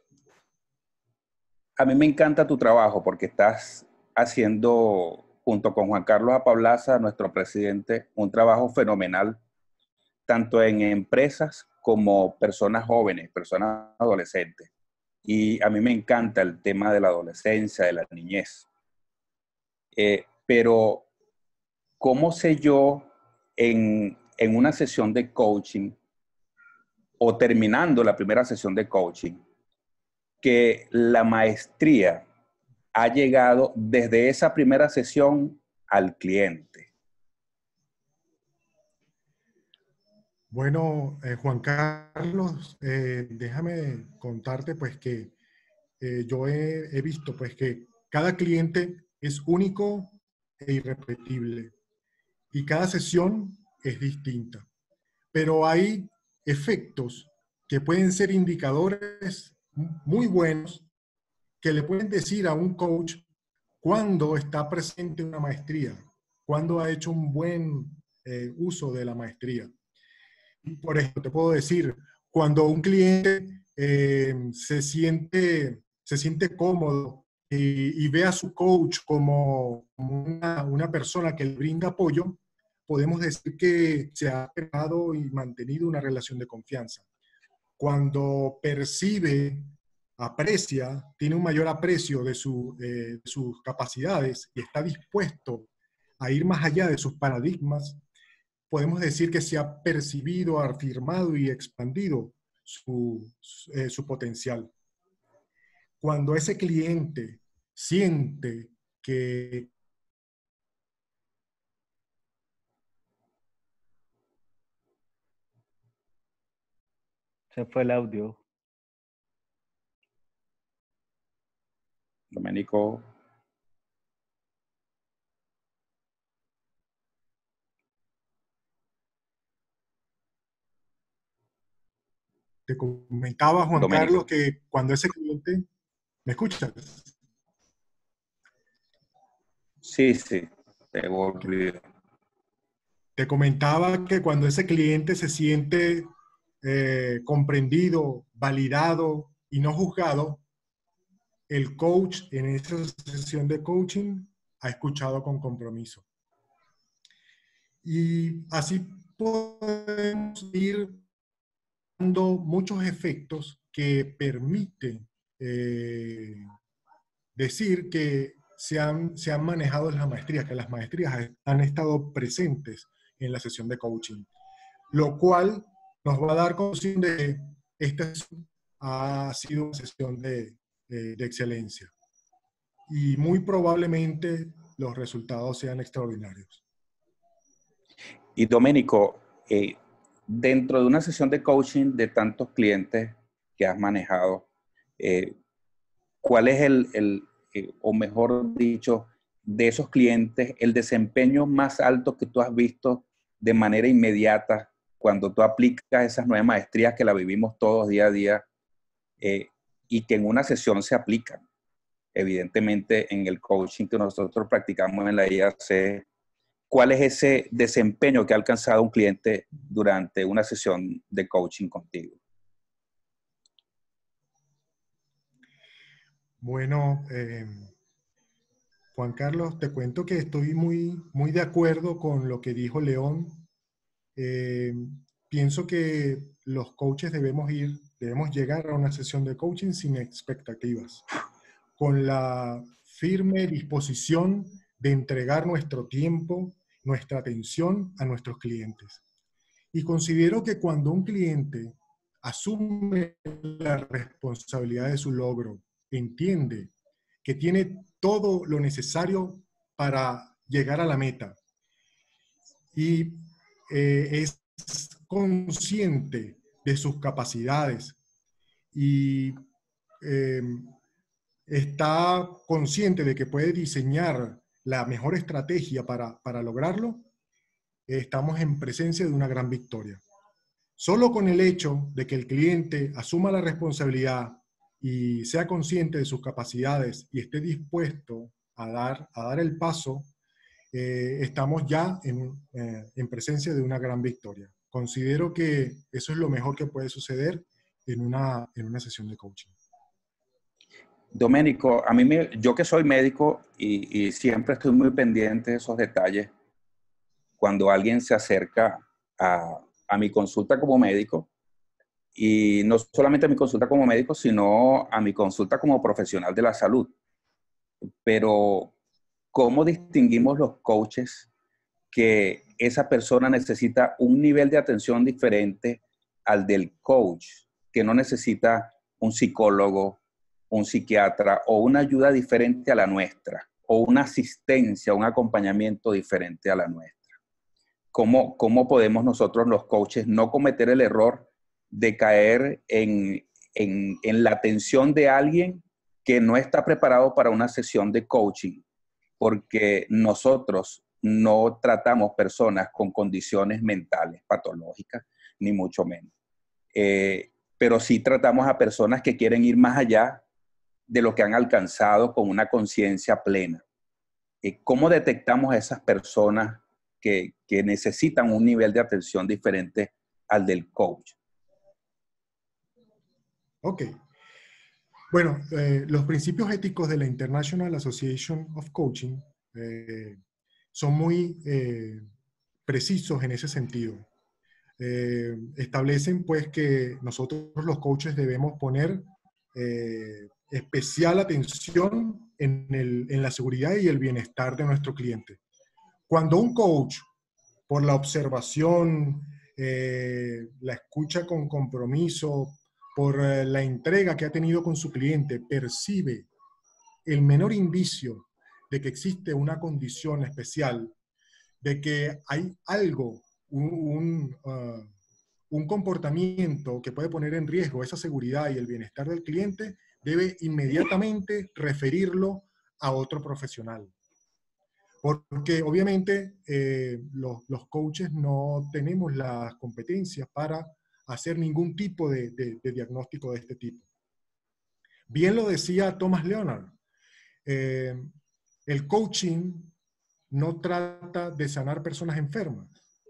a mí me encanta tu trabajo porque estás haciendo, junto con Juan Carlos Apablaza, nuestro presidente, un trabajo fenomenal, tanto en empresas como personas jóvenes, personas adolescentes. Y a mí me encanta el tema de la adolescencia, de la niñez. Eh, pero, ¿cómo sé yo en, en una sesión de coaching o terminando la primera sesión de coaching que la maestría ha llegado desde esa primera sesión al cliente? Bueno, eh, Juan Carlos, eh, déjame contarte pues que eh, yo he, he visto pues que cada cliente es único e irrepetible y cada sesión es distinta. Pero hay efectos que pueden ser indicadores muy buenos que le pueden decir a un coach cuándo está presente una maestría, cuándo ha hecho un buen eh, uso de la maestría. Por ejemplo, te puedo decir, cuando un cliente eh, se, siente, se siente cómodo y, y ve a su coach como una, una persona que le brinda apoyo, podemos decir que se ha creado y mantenido una relación de confianza. Cuando percibe, aprecia, tiene un mayor aprecio de, su, eh, de sus capacidades y está dispuesto a ir más allá de sus paradigmas, podemos decir que se ha percibido, afirmado y expandido su, eh, su potencial. Cuando ese cliente siente que Se fue el audio. Doménico. te comentaba, Juan Doménico. Carlos, que cuando ese cliente... ¿Me escuchas? Sí, sí, te volví. Te comentaba que cuando ese cliente se siente eh, comprendido, validado y no juzgado, el coach en esa sesión de coaching ha escuchado con compromiso. Y así podemos ir dando muchos efectos que permiten eh, decir que se han, se han manejado las maestrías, que las maestrías han estado presentes en la sesión de coaching, lo cual nos va a dar conclusión de que esta ha sido una sesión de, de, de excelencia y muy probablemente los resultados sean extraordinarios. Y Doménico, eh, dentro de una sesión de coaching de tantos clientes que has manejado, eh, ¿cuál es el, el eh, o mejor dicho, de esos clientes, el desempeño más alto que tú has visto de manera inmediata cuando tú aplicas esas nueve maestrías que la vivimos todos día a día eh, y que en una sesión se aplican? Evidentemente, en el coaching que nosotros practicamos en la I A C, ¿cuál es ese desempeño que ha alcanzado un cliente durante una sesión de coaching contigo? Bueno, eh, Juan Carlos, te cuento que estoy muy, muy de acuerdo con lo que dijo León. Eh, pienso que los coaches debemos ir, debemos llegar a una sesión de coaching sin expectativas, con la firme disposición de entregar nuestro tiempo, nuestra atención a nuestros clientes. Y considero que cuando un cliente asume la responsabilidad de su logro, entiende que tiene todo lo necesario para llegar a la meta y eh, es consciente de sus capacidades y eh, está consciente de que puede diseñar la mejor estrategia para, para lograrlo, estamos en presencia de una gran victoria. Solo con el hecho de que el cliente asuma la responsabilidad y sea consciente de sus capacidades y esté dispuesto a dar, a dar el paso, eh, estamos ya en, eh, en presencia de una gran victoria. Considero que eso es lo mejor que puede suceder en una, en una sesión de coaching. Doménico, a mí me, yo que soy médico y, y siempre estoy muy pendiente de esos detalles, cuando alguien se acerca a, a mi consulta como médico, y no solamente a mi consulta como médico, sino a mi consulta como profesional de la salud. Pero, ¿cómo distinguimos los coaches que esa persona necesita un nivel de atención diferente al del coach, que no necesita un psicólogo, un psiquiatra o una ayuda diferente a la nuestra, o una asistencia, un acompañamiento diferente a la nuestra? ¿Cómo, cómo podemos nosotros los coaches no cometer el error de caer en, en, en la atención de alguien que no está preparado para una sesión de coaching? Porque nosotros no tratamos personas con condiciones mentales patológicas, ni mucho menos. Eh, pero sí tratamos a personas que quieren ir más allá de lo que han alcanzado con una conciencia plena. Eh, ¿Cómo detectamos a esas personas que, que necesitan un nivel de atención diferente al del coach? Ok. Bueno, eh, los principios éticos de la International Association of Coaching eh, son muy eh, precisos en ese sentido. Eh, establecen pues que nosotros los coaches debemos poner eh, especial atención en, el, en la seguridad y el bienestar de nuestro cliente. Cuando un coach, por la observación, eh, la escucha con compromiso, por eh, la entrega que ha tenido con su cliente, percibe el menor indicio de que existe una condición especial, de que hay algo, un, un, uh, un comportamiento que puede poner en riesgo esa seguridad y el bienestar del cliente, debe inmediatamente referirlo a otro profesional. Porque obviamente eh, los, los coaches no tenemos las competencias para hacer ningún tipo de, de, de diagnóstico de este tipo. Bien lo decía Thomas Leonard, eh, el coaching no trata de sanar personas enfermas,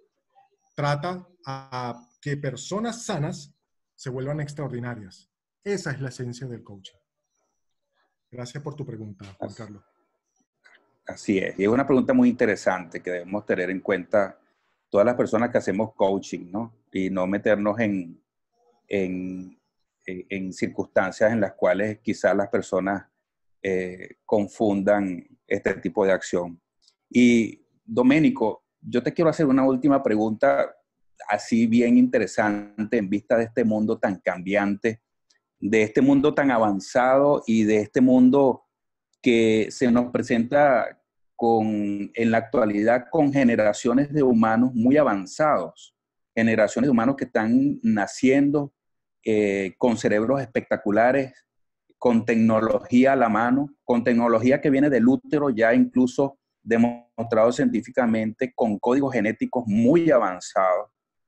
trata a que personas sanas se vuelvan extraordinarias. Esa es la esencia del coaching. Gracias por tu pregunta, Juan Carlos. Así es, y es una pregunta muy interesante que debemos tener en cuenta todas las personas que hacemos coaching, ¿no? Y no meternos en, en, en circunstancias en las cuales quizás las personas eh, confundan este tipo de acción. Y, Doménico, yo te quiero hacer una última pregunta así bien interesante en vista de este mundo tan cambiante, de este mundo tan avanzado y de este mundo que se nos presenta con, en la actualidad con generaciones de humanos muy avanzados, generaciones de humanos que están naciendo eh, con cerebros espectaculares, con tecnología a la mano, con tecnología que viene del útero ya incluso demostrado científicamente, con códigos genéticos muy avanzados,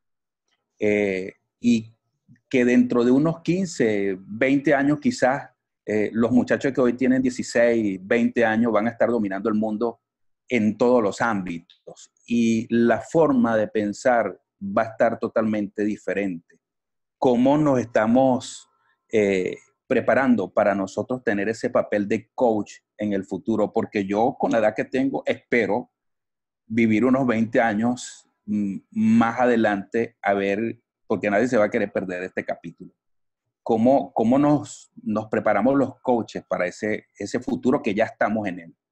eh, y que dentro de unos quince, veinte años quizás, Eh, los muchachos que hoy tienen dieciséis, veinte años van a estar dominando el mundo en todos los ámbitos y la forma de pensar va a estar totalmente diferente. ¿Cómo nos estamos eh, preparando para nosotros tener ese papel de coach en el futuro? Porque yo con la edad que tengo espero vivir unos veinte años más adelante a ver, porque nadie se va a querer perder este capítulo. cómo, cómo nos, nos preparamos los coaches para ese, ese futuro que ya estamos en él.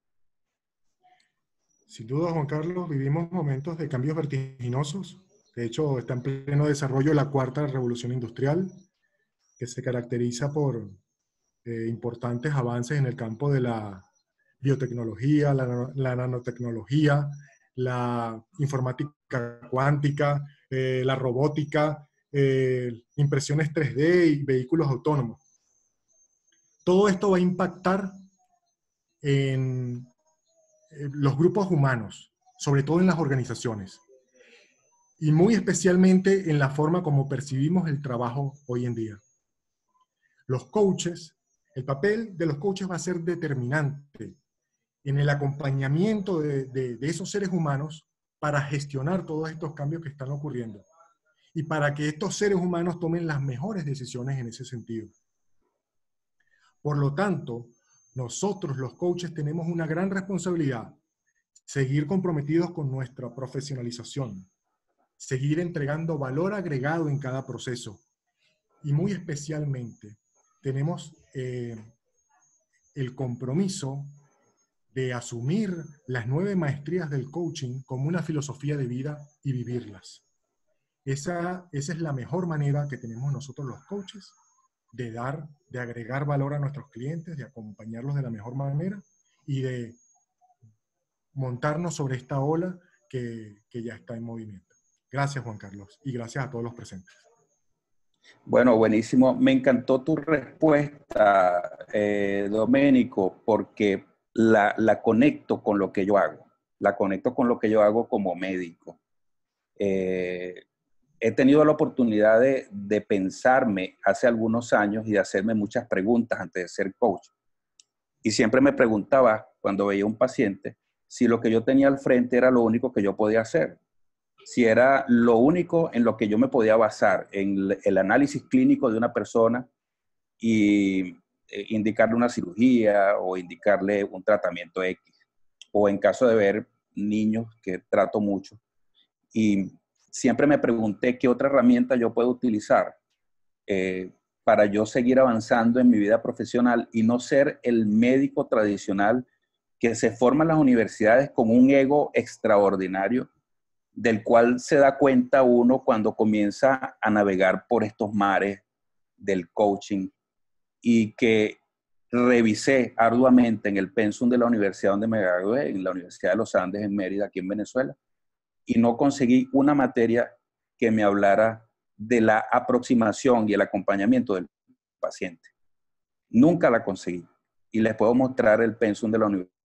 Sin duda, Juan Carlos, vivimos momentos de cambios vertiginosos. De hecho, está en pleno desarrollo la cuarta revolución industrial, que se caracteriza por eh, importantes avances en el campo de la biotecnología, la, la nanotecnología, la informática cuántica, eh, la robótica, eh, impresiones tres D y vehículos autónomos. Todo esto va a impactar en los grupos humanos, sobre todo en las organizaciones, y muy especialmente en la forma como percibimos el trabajo hoy en día. Los coaches, el papel de los coaches va a ser determinante en el acompañamiento de, de, de esos seres humanos para gestionar todos estos cambios que están ocurriendo y para que estos seres humanos tomen las mejores decisiones en ese sentido. Por lo tanto, nosotros los coaches tenemos una gran responsabilidad: seguir comprometidos con nuestra profesionalización, seguir entregando valor agregado en cada proceso, y muy especialmente tenemos eh, el compromiso de asumir las nueve maestrías del coaching como una filosofía de vida y vivirlas. Esa, esa es la mejor manera que tenemos nosotros los coaches de dar, de agregar valor a nuestros clientes, de acompañarlos de la mejor manera y de montarnos sobre esta ola que, que ya está en movimiento. Gracias, Juan Carlos, y gracias a todos los presentes. Bueno, buenísimo. Me encantó tu respuesta, eh, Doménico, porque la, la conecto con lo que yo hago. La conecto con lo que yo hago como médico. Eh, he tenido la oportunidad de, de pensarme hace algunos años y de hacerme muchas preguntas antes de ser coach. Y siempre me preguntaba, cuando veía un paciente, si lo que yo tenía al frente era lo único que yo podía hacer. Si era lo único en lo que yo me podía basar, en el análisis clínico de una persona y eh, indicarle una cirugía o indicarle un tratamiento X. O en caso de ver niños que trato mucho. Y siempre me pregunté qué otra herramienta yo puedo utilizar eh, para yo seguir avanzando en mi vida profesional y no ser el médico tradicional que se forma en las universidades con un ego extraordinario, del cual se da cuenta uno cuando comienza a navegar por estos mares del coaching, y que revisé arduamente en el pensum de la universidad donde me gradué, en la Universidad de los Andes en Mérida, aquí en Venezuela, y no conseguí una materia que me hablara de la aproximación y el acompañamiento del paciente. Nunca la conseguí. Y les puedo mostrar el pensum de la universidad.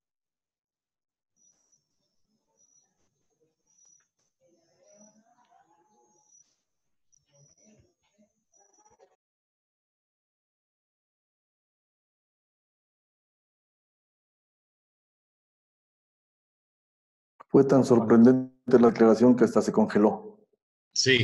Fue tan sorprendente la aclaración que hasta se congeló. Sí.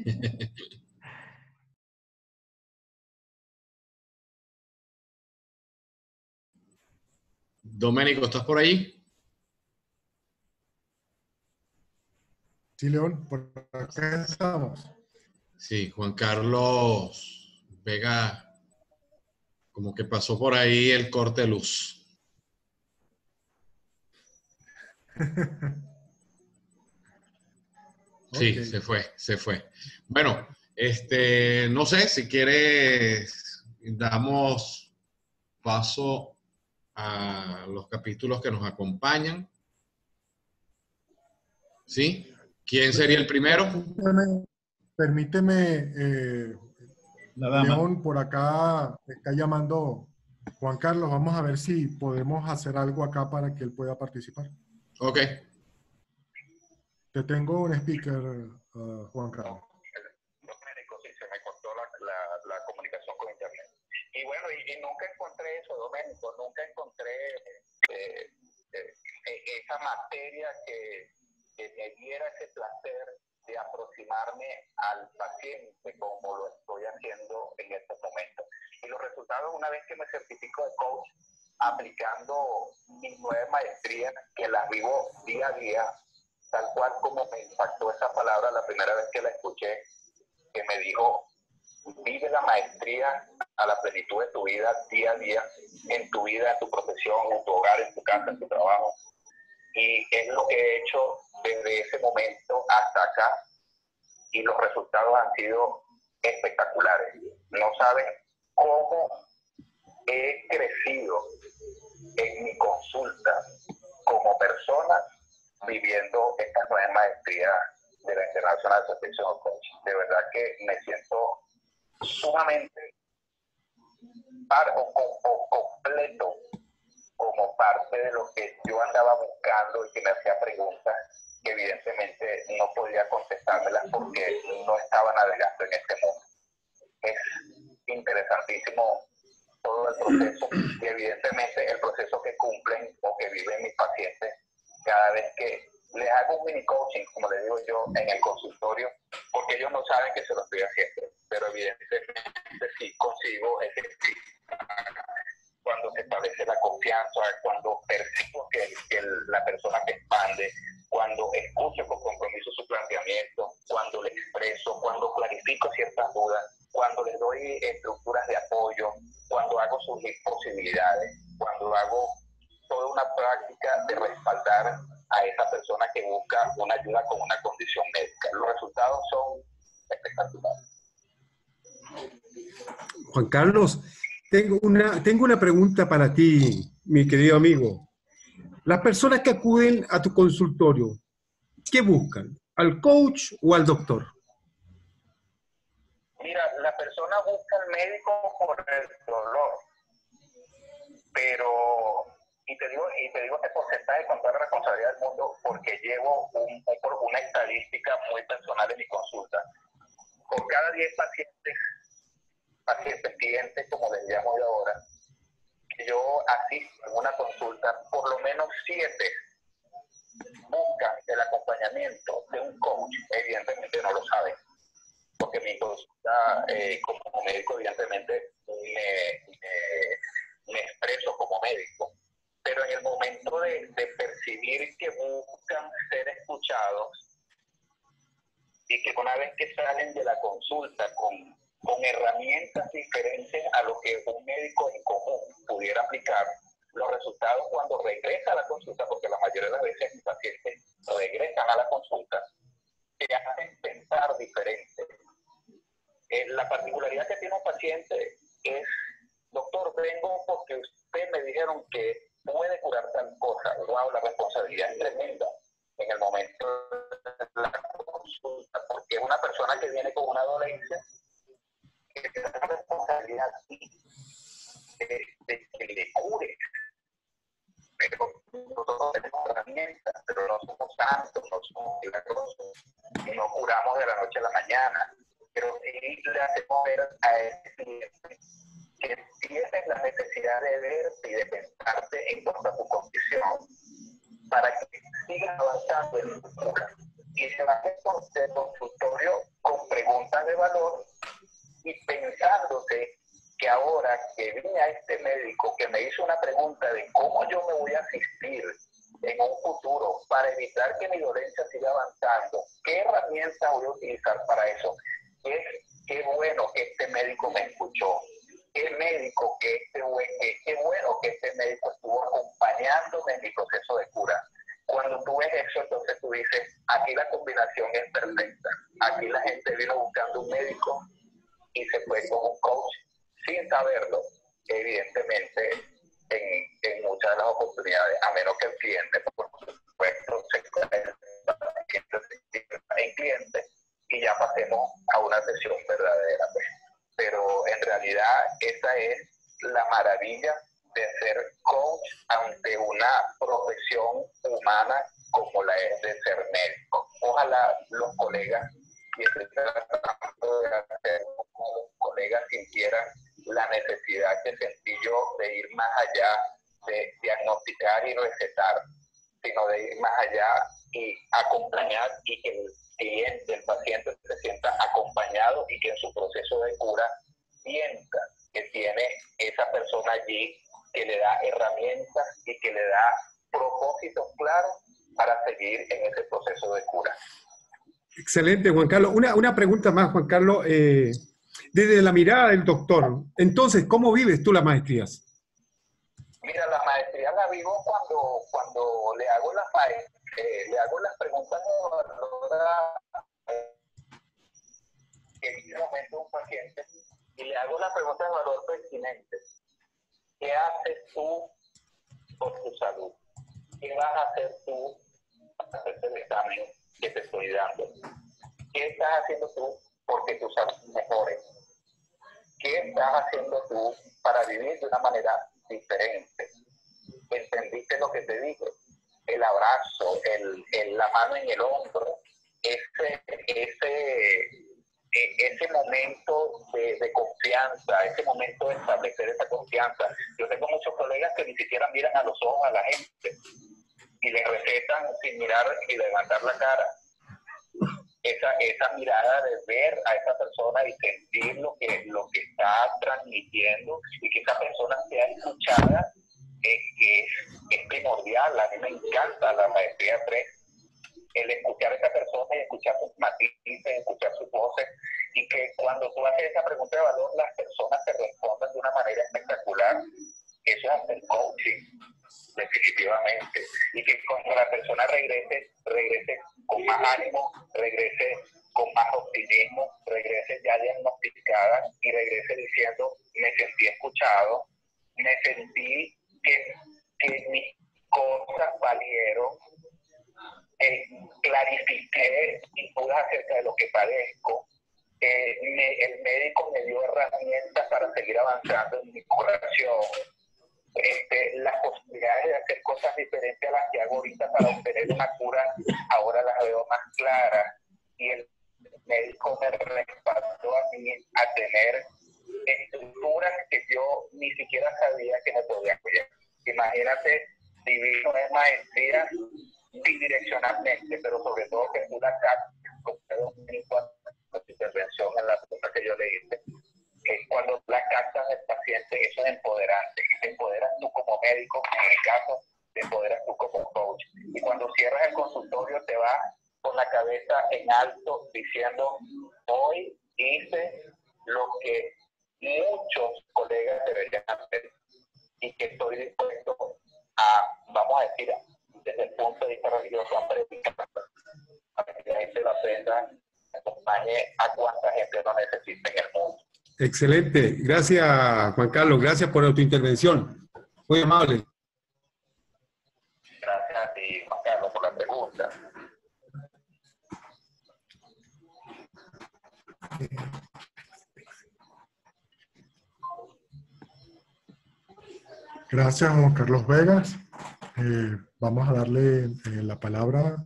Doménico, ¿estás por ahí? Sí, León, por acá estamos. Sí, Juan Carlos Vega, como que pasó por ahí el corte de luz. Sí, okay. se fue, se fue. Bueno, este, no sé, si quieres, damos paso a los capítulos que nos acompañan. ¿Sí? ¿Quién sería el primero? Permíteme, permíteme eh, León, por acá está llamando Juan Carlos. Vamos a ver si podemos hacer algo acá para que él pueda participar. Ok. Te tengo un speaker, uh, Juan Carlos. Doménico, sí, se me cortó la, la, la comunicación con internet. Y bueno, y, y nunca encontré eso, Doménico, nunca encontré eh, eh, esa materia que, que me diera ese placer de aproximarme al paciente como lo estoy haciendo en estos momentos. Y los resultados, una vez que me certifico de coach, aplicando mis nueve maestrías, que las vivo día a día, tal cual como me impactó esa palabra la primera vez que la escuché, que me dijo, vive la maestría a la plenitud de tu vida, día a día, en tu vida, en tu profesión, en tu hogar, en tu casa, en tu trabajo. Y es lo que he hecho desde ese momento hasta acá, y los resultados han sido espectaculares. No saben cómo he crecido en mi consulta como persona viviendo esta nueva maestría de la International Association of Coaches. De verdad que me siento sumamente par, o, o, o completo como parte de lo que yo andaba buscando y que me hacía preguntas que evidentemente no podía contestármelas porque no estaba navegando en este mundo. Es interesantísimo todo el proceso y evidentemente el proceso que cumplen o que viven mis pacientes cada vez que les hago un mini coaching, como les digo yo, en el consultorio, porque ellos no saben que se lo estoy haciendo, pero evidentemente sí consigo ese cuando se establece la confianza, cuando percibo que, que la persona que expande, cuando escucho con compromiso su planteamiento, cuando le expreso, cuando clarifico ciertas dudas, cuando les doy estructuras de apoyo, cuando hago surgir posibilidades, cuando hago toda una práctica de respaldar a esa persona que busca una ayuda con una condición médica. Los resultados son espectaculares. Juan Carlos, tengo una, tengo una pregunta para ti, mi querido amigo. Las personas que acuden a tu consultorio, ¿qué buscan? ¿Al coach o al doctor? Mira, la persona busca al médico por el dolor, pero, y te digo, y te digo este porcentaje con toda la responsabilidad del mundo, porque llevo un, un, una estadística muy personal en mi consulta. Por cada diez pacientes, pacientes, clientes, como les llamo yo ahora, que yo asisto en una consulta, por lo menos siete buscan el acompañamiento de un coach. Evidentemente no lo saben, porque mi consulta eh, como médico, evidentemente, me, me, me expreso como médico. Pero en el momento de, de percibir que buscan ser escuchados y que una vez que salen de la consulta con, con herramientas diferentes a lo que un médico en común pudiera aplicar, los resultados cuando regresa a la consulta, porque la mayoría de las veces mis pacientes regresan a la consulta, te hacen pensar diferente. Eh, la particularidad que tiene un paciente es, doctor, vengo porque usted me dijeron que puede curar tal cosa. Wow, la responsabilidad es tremenda en el momento de la consulta, porque es una persona que viene con una dolencia que tiene la responsabilidad de, de que le cure. Pero nosotros tenemos herramientas, pero no somos santos, no somos milagrosos, no curamos de la noche a la mañana, pero sí le hacemos ver a ese cliente que tienes la necesidad de verte y de pensarte en cuanto a tu condición para que sigas avanzando en tu cura. Y se va a hacer el consultorio con preguntas de valor y pensándose que ahora que vine a este médico que me hizo una pregunta de cómo yo me voy a asistir en un futuro para evitar que mi dolencia siga avanzando, qué herramientas voy a utilizar para eso. Qué, qué bueno que este médico me escuchó, qué médico que este qué, qué bueno que este médico estuvo acompañándome en mi proceso de cura. Cuando tú ves eso, entonces tú dices, aquí la combinación es perfecta. Aquí la gente vino buscando un médico y se fue con un coach sin saberlo, evidentemente, en, en muchas de las oportunidades, a menos que el cliente, por supuesto, se conecte en cliente y ya pasemos a una sesión verdadera. Pues. Pero en realidad esa es la maravilla de ser coach ante una profesión humana como la es de ser médico. Ojalá los colegas, y estoy tratando de hacer como los colegas sintieran la necesidad que sentí yo de ir más allá de diagnosticar y recetar, sino de ir más allá y acompañar y que el cliente, el paciente se sienta acompañado y que en su proceso de cura sienta que tiene esa persona allí que le da herramientas y que le da propósitos claros para seguir en ese proceso de cura. Excelente, Juan Carlos. Una, una pregunta más, Juan Carlos. Eh, desde la mirada del doctor. Entonces, ¿cómo vives tú las maestrías? Mira, la maestría la vivo cuando, cuando le hago las eh, le hago las preguntas en este momento a un paciente y le hago las preguntas de valor pertinente. ¿Qué haces tú por tu salud? ¿Qué vas a hacer tú para hacerte el examen que te estoy dando? ¿Qué estás haciendo tú porque tu salud mejore? ¿Qué estás haciendo tú para vivir de una manera diferente? ¿Entendiste lo que te digo? El abrazo, el, el, la mano en el hombro, ese, ese, ese momento de, de confianza, ese momento de establecer esa confianza. Yo tengo muchos colegas que ni siquiera miran a los ojos a la gente y le recetan sin mirar y levantar la cara. Esa, esa mirada de ver a esa persona y sentir lo que, lo que está transmitiendo y que esa persona sea escuchada es, es, es primordial. A mí me encanta la maestría tres, el escuchar a esa persona y escuchar sus matices, escuchar sus voces, y que cuando tú haces esa pregunta de valor, las personas te respondan de una manera espectacular. Eso es hacer coaching, definitivamente. Y que cuando la persona regrese, regrese con más ánimo, regrese con más optimismo, regrese ya diagnosticada y regrese diciendo, me sentí escuchado, me sentí que, que mis cosas valieron, eh, clarifiqué mis dudas acerca de lo que padezco, eh, me, el médico me dio herramientas para seguir avanzando en mi curación. Este, las posibilidades de hacer cosas diferentes a las que hago ahorita para obtener una cura, ahora las veo más claras, y el médico me respaldó a mí a tener estructuras que yo ni siquiera sabía que me podían apoyar. Imagínate vivir una maestría bidireccionalmente, pero sobre todo que tú la captas con tu intervención en la pregunta que yo le hice, que cuando la captas del paciente, eso es empoderante, y te empoderas tú como médico, en mi caso, te empoderas tú como coach. Y cuando cierras el consultorio, te vas con la cabeza en alto diciendo, hoy hice lo que muchos colegas deberían hacer, y que estoy dispuesto a, vamos a decir, desde el punto de vista religioso, a predicar, a que la gente lo aprenda, acompañe a cuánta gente lo necesita en el mundo. Excelente. Gracias, Juan Carlos. Gracias por tu intervención. Muy amable. Gracias a ti, Juan Carlos, por la pregunta. Gracias, Juan Carlos Vegas. Eh, vamos a darle eh, la palabra.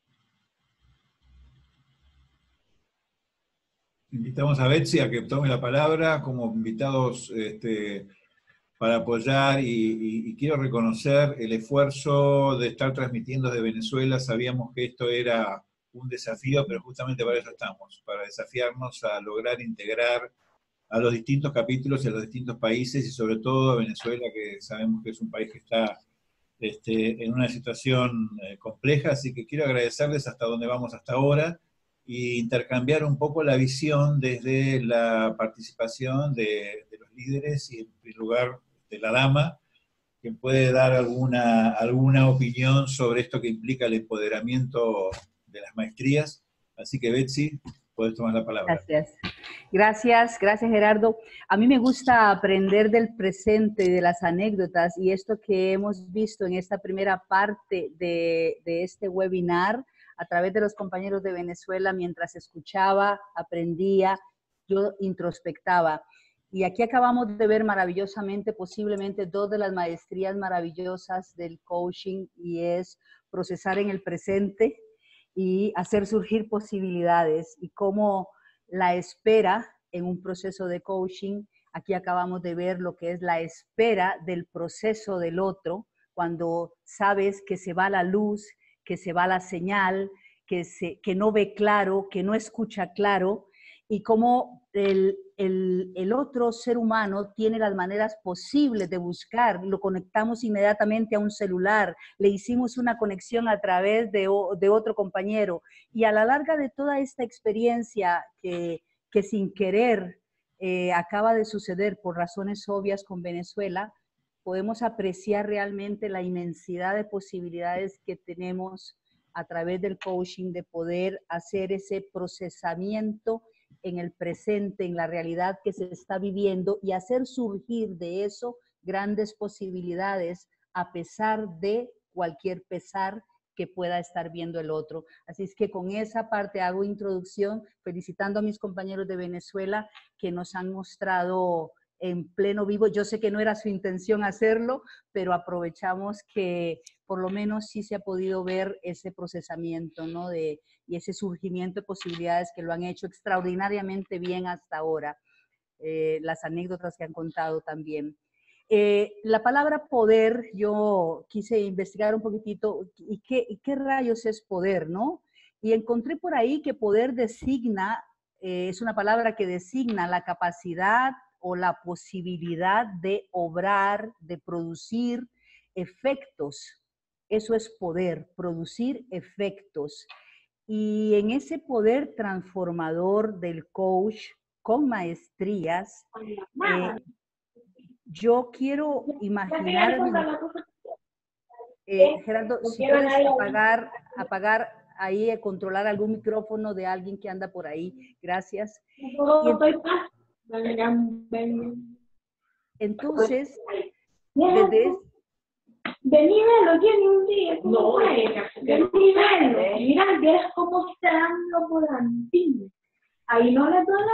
Invitamos a Betsy a que tome la palabra como invitados este, para apoyar y, y, y quiero reconocer el esfuerzo de estar transmitiendo desde Venezuela. Sabíamos que esto era un desafío, pero justamente para eso estamos, para desafiarnos a lograr integrar a los distintos capítulos y a los distintos países, y sobre todo a Venezuela, que sabemos que es un país que está este, en una situación eh, compleja, así que quiero agradecerles hasta donde vamos hasta ahora, e intercambiar un poco la visión desde la participación de, de los líderes y en primer lugar de la dama, que puede dar alguna, alguna opinión sobre esto que implica el empoderamiento de las maestrías. Así que Betsy, puedes tomar la palabra. Gracias. Gracias, gracias Gerardo. A mí me gusta aprender del presente y de las anécdotas, y esto que hemos visto en esta primera parte de, de este webinar a través de los compañeros de Venezuela, mientras escuchaba, aprendía, yo introspectaba. Y aquí acabamos de ver maravillosamente, posiblemente dos de las maestrías maravillosas del coaching, y es procesar en el presente y hacer surgir posibilidades, y cómo la espera en un proceso de coaching, aquí acabamos de ver lo que es la espera del proceso del otro, cuando sabes que se va la luz, que se va la señal, que, se, que no ve claro, que no escucha claro, y cómo el, el, el otro ser humano tiene las maneras posibles de buscar. Lo conectamos inmediatamente a un celular, le hicimos una conexión a través de, de otro compañero, y a la larga de toda esta experiencia que, que sin querer eh, acaba de suceder por razones obvias con Venezuela, podemos apreciar realmente la inmensidad de posibilidades que tenemos a través del coaching de poder hacer ese procesamiento en el presente, en la realidad que se está viviendo y hacer surgir de eso grandes posibilidades a pesar de cualquier pesar que pueda estar viendo el otro. Así es que con esa parte hago introducción, felicitando a mis compañeros de Venezuela que nos han mostrado en pleno vivo. Yo sé que no era su intención hacerlo, pero aprovechamos que por lo menos sí se ha podido ver ese procesamiento, ¿no? De, y ese surgimiento de posibilidades que lo han hecho extraordinariamente bien hasta ahora. Eh, las anécdotas que han contado también. Eh, la palabra poder, yo quise investigar un poquitito, ¿y qué, y qué rayos es poder, no? Y encontré por ahí que poder designa, eh, es una palabra que designa la capacidad o la posibilidad de obrar, de producir efectos. Eso es poder, producir efectos. Y en ese poder transformador del coach con maestrías, eh, yo quiero imaginarme, eh, Gerardo, si puedes apagar, apagar ahí, eh, controlar algún micrófono de alguien que anda por ahí, gracias. Entonces, desde... Vení, velo, tiene un día. No, vení, velo. Mira, ves cómo está dando por antiguo. Ahí no le duele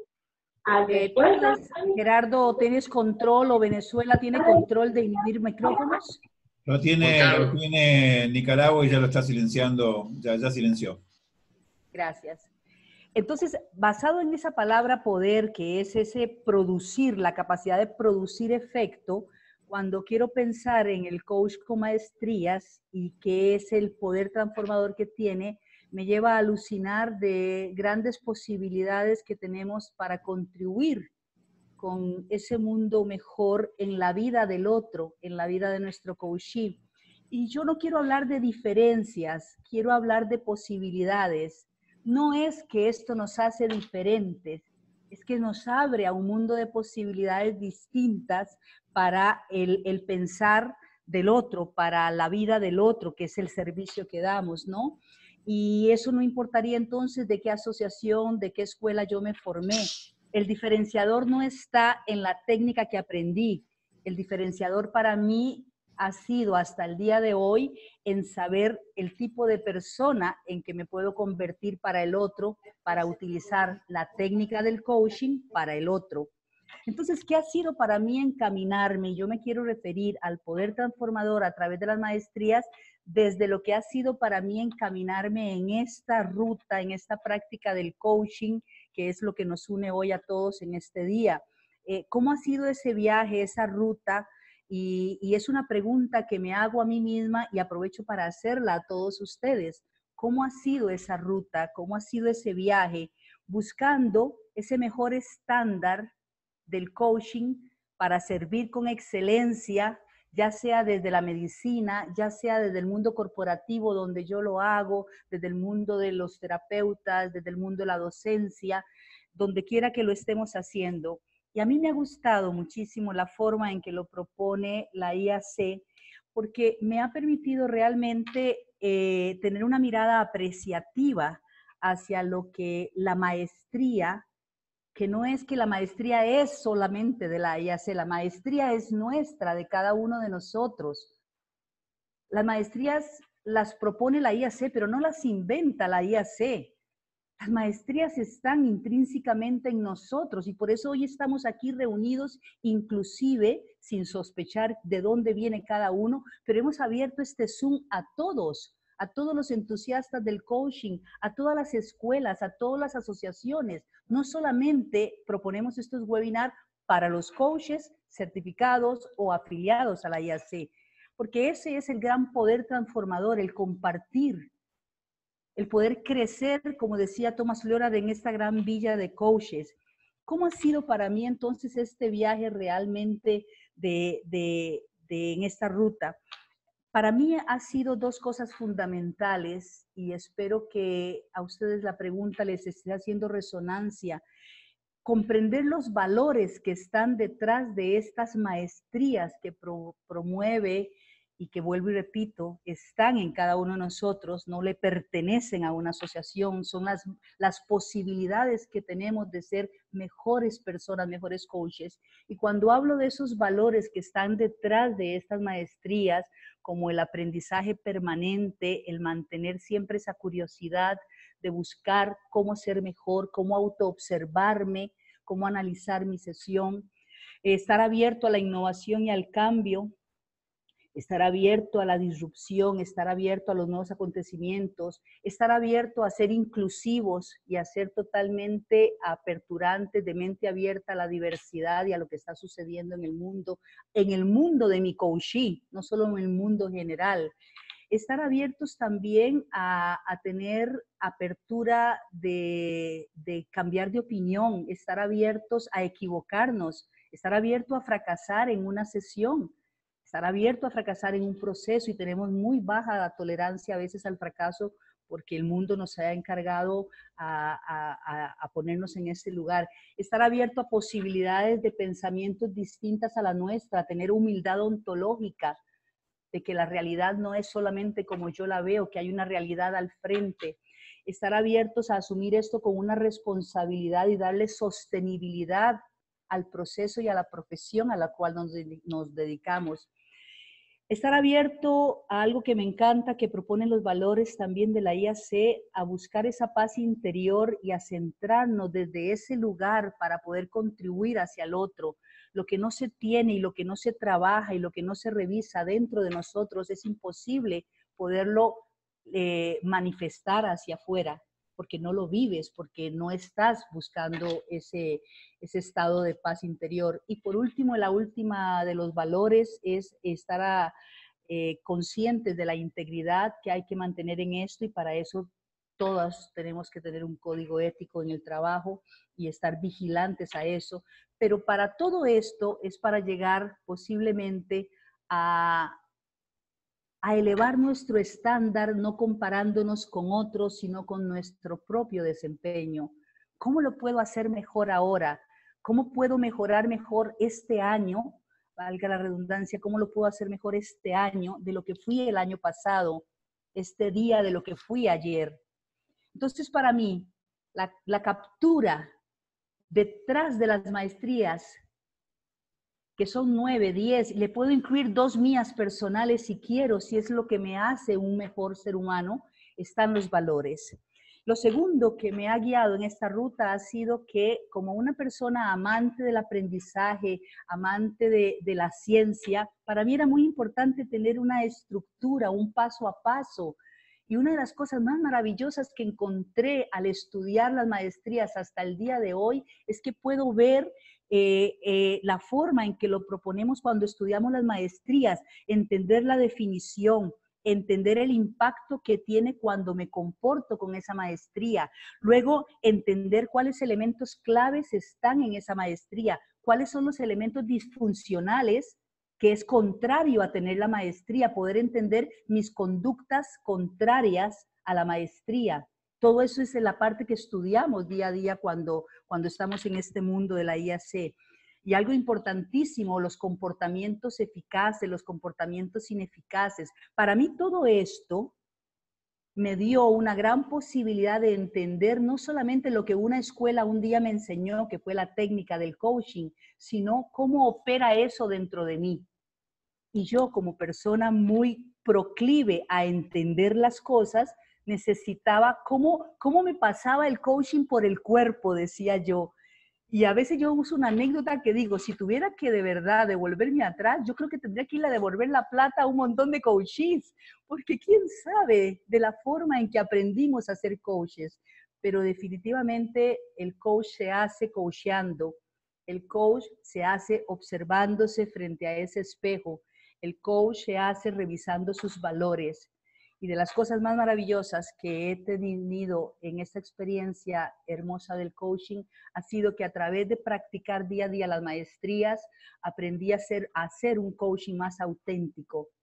nada. Eh, entonces, Gerardo, ¿tienes control o Venezuela tiene control de inhibir micrófonos? Lo tiene, lo tiene Nicaragua y ya lo está silenciando, ya, ya silenció. Gracias. Entonces, basado en esa palabra poder, que es ese producir, la capacidad de producir efecto, cuando quiero pensar en el coach con maestrías y qué es el poder transformador que tiene, me lleva a alucinar de grandes posibilidades que tenemos para contribuir con ese mundo mejor en la vida del otro, en la vida de nuestro coachee. Y yo no quiero hablar de diferencias, quiero hablar de posibilidades. No es que esto nos hace diferentes, es que nos abre a un mundo de posibilidades distintas para el, el pensar del otro, para la vida del otro, que es el servicio que damos, ¿no? Y eso no importaría entonces de qué asociación, de qué escuela yo me formé. El diferenciador no está en la técnica que aprendí. El diferenciador para mí ha sido hasta el día de hoy en saber el tipo de persona en que me puedo convertir para el otro, para utilizar la técnica del coaching para el otro. Entonces, ¿qué ha sido para mí encaminarme? Yo me quiero referir al poder transformador a través de las maestrías desde lo que ha sido para mí encaminarme en esta ruta, en esta práctica del coaching, que es lo que nos une hoy a todos en este día. Eh, ¿Cómo ha sido ese viaje, esa ruta? Y, y es una pregunta que me hago a mí misma y aprovecho para hacerla a todos ustedes. ¿Cómo ha sido esa ruta? ¿Cómo ha sido ese viaje? Buscando ese mejor estándar del coaching para servir con excelencia, ya sea desde la medicina, ya sea desde el mundo corporativo donde yo lo hago, desde el mundo de los terapeutas, desde el mundo de la docencia, donde quiera que lo estemos haciendo. Y a mí me ha gustado muchísimo la forma en que lo propone la I A C, porque me ha permitido realmente eh, tener una mirada apreciativa hacia lo que la maestría, que no es que la maestría es solamente de la I A C, la maestría es nuestra, de cada uno de nosotros. Las maestrías las propone la I A C, pero no las inventa la I A C. Las maestrías están intrínsecamente en nosotros y por eso hoy estamos aquí reunidos, inclusive sin sospechar de dónde viene cada uno, pero hemos abierto este Zoom a todos, a todos los entusiastas del coaching, a todas las escuelas, a todas las asociaciones. No solamente proponemos estos webinars para los coaches certificados o afiliados a la I A C, porque ese es el gran poder transformador, el compartir, el poder crecer, como decía Thomas Leonard, en esta gran villa de coaches. ¿Cómo ha sido para mí entonces este viaje realmente de, de, de, en esta ruta? Para mí ha sido dos cosas fundamentales y espero que a ustedes la pregunta les esté haciendo resonancia. comprender los valores que están detrás de estas maestrías que pro, promueve y que, vuelvo y repito, están en cada uno de nosotros, no le pertenecen a una asociación, son las, las posibilidades que tenemos de ser mejores personas, mejores coaches. Y cuando hablo de esos valores que están detrás de estas maestrías, como el aprendizaje permanente, el mantener siempre esa curiosidad de buscar cómo ser mejor, cómo autoobservarme, cómo analizar mi sesión, estar abierto a la innovación y al cambio, estar abierto a la disrupción, estar abierto a los nuevos acontecimientos, estar abierto a ser inclusivos y a ser totalmente aperturantes, de mente abierta a la diversidad y a lo que está sucediendo en el mundo, en el mundo de mi coaching, no solo en el mundo general. Estar abiertos también a, a tener apertura de, de cambiar de opinión, estar abiertos a equivocarnos, estar abierto a fracasar en una sesión, estar abierto a fracasar en un proceso, y tenemos muy baja tolerancia a veces al fracaso porque el mundo nos ha encargado a, a, a ponernos en ese lugar. Estar abierto a posibilidades de pensamientos distintas a la nuestra, tener humildad ontológica, de que la realidad no es solamente como yo la veo, que hay una realidad al frente. Estar abiertos a asumir esto con una responsabilidad y darle sostenibilidad al proceso y a la profesión a la cual nos, nos dedicamos. Estar abierto a algo que me encanta, que proponen los valores también de la I A C, a buscar esa paz interior y a centrarnos desde ese lugar para poder contribuir hacia el otro. Lo que no se tiene y lo que no se trabaja y lo que no se revisa dentro de nosotros es imposible poderlo eh, manifestar hacia afuera, porque no lo vives, porque no estás buscando ese, ese estado de paz interior. Y por último, la última de los valores es estar a, eh, conscientes de la integridad que hay que mantener en esto, y para eso todas tenemos que tener un código ético en el trabajo y estar vigilantes a eso. Pero para todo esto es para llegar posiblemente a a elevar nuestro estándar, no comparándonos con otros, sino con nuestro propio desempeño. ¿Cómo lo puedo hacer mejor ahora? ¿Cómo puedo mejorar mejor este año? Valga la redundancia, ¿cómo lo puedo hacer mejor este año de lo que fui el año pasado, este día de lo que fui ayer? Entonces, para mí, la, la captura detrás de las maestrías, que son nueve, diez, le puedo incluir dos mías personales si quiero, si es lo que me hace un mejor ser humano, están los valores. Lo segundo que me ha guiado en esta ruta ha sido que, como una persona amante del aprendizaje, amante de, de la ciencia, para mí era muy importante tener una estructura, un paso a paso. Y una de las cosas más maravillosas que encontré al estudiar las maestrías hasta el día de hoy es que puedo ver Eh, eh, la forma en que lo proponemos cuando estudiamos las maestrías, entender la definición, entender el impacto que tiene cuando me comporto con esa maestría, luego entender cuáles elementos claves están en esa maestría, cuáles son los elementos disfuncionales que es contrario a tener la maestría, poder entender mis conductas contrarias a la maestría. Todo eso es la parte que estudiamos día a día cuando, cuando estamos en este mundo de la I A C. Y algo importantísimo, los comportamientos eficaces, los comportamientos ineficaces. Para mí todo esto me dio una gran posibilidad de entender no solamente lo que una escuela un día me enseñó, que fue la técnica del coaching, sino cómo opera eso dentro de mí. Y yo, como persona muy proclive a entender las cosas, necesitaba cómo, cómo me pasaba el coaching por el cuerpo, decía yo. Y a veces yo uso una anécdota que digo, si tuviera que de verdad devolverme atrás, yo creo que tendría que ir a devolver la plata a un montón de coaches, porque quién sabe de la forma en que aprendimos a ser coaches. Pero definitivamente el coach se hace coacheando, el coach se hace observándose frente a ese espejo, el coach se hace revisando sus valores. Y de las cosas más maravillosas que he tenido en esta experiencia hermosa del coaching ha sido que a través de practicar día a día las maestrías, aprendí a ser, a hacer un coaching más auténtico.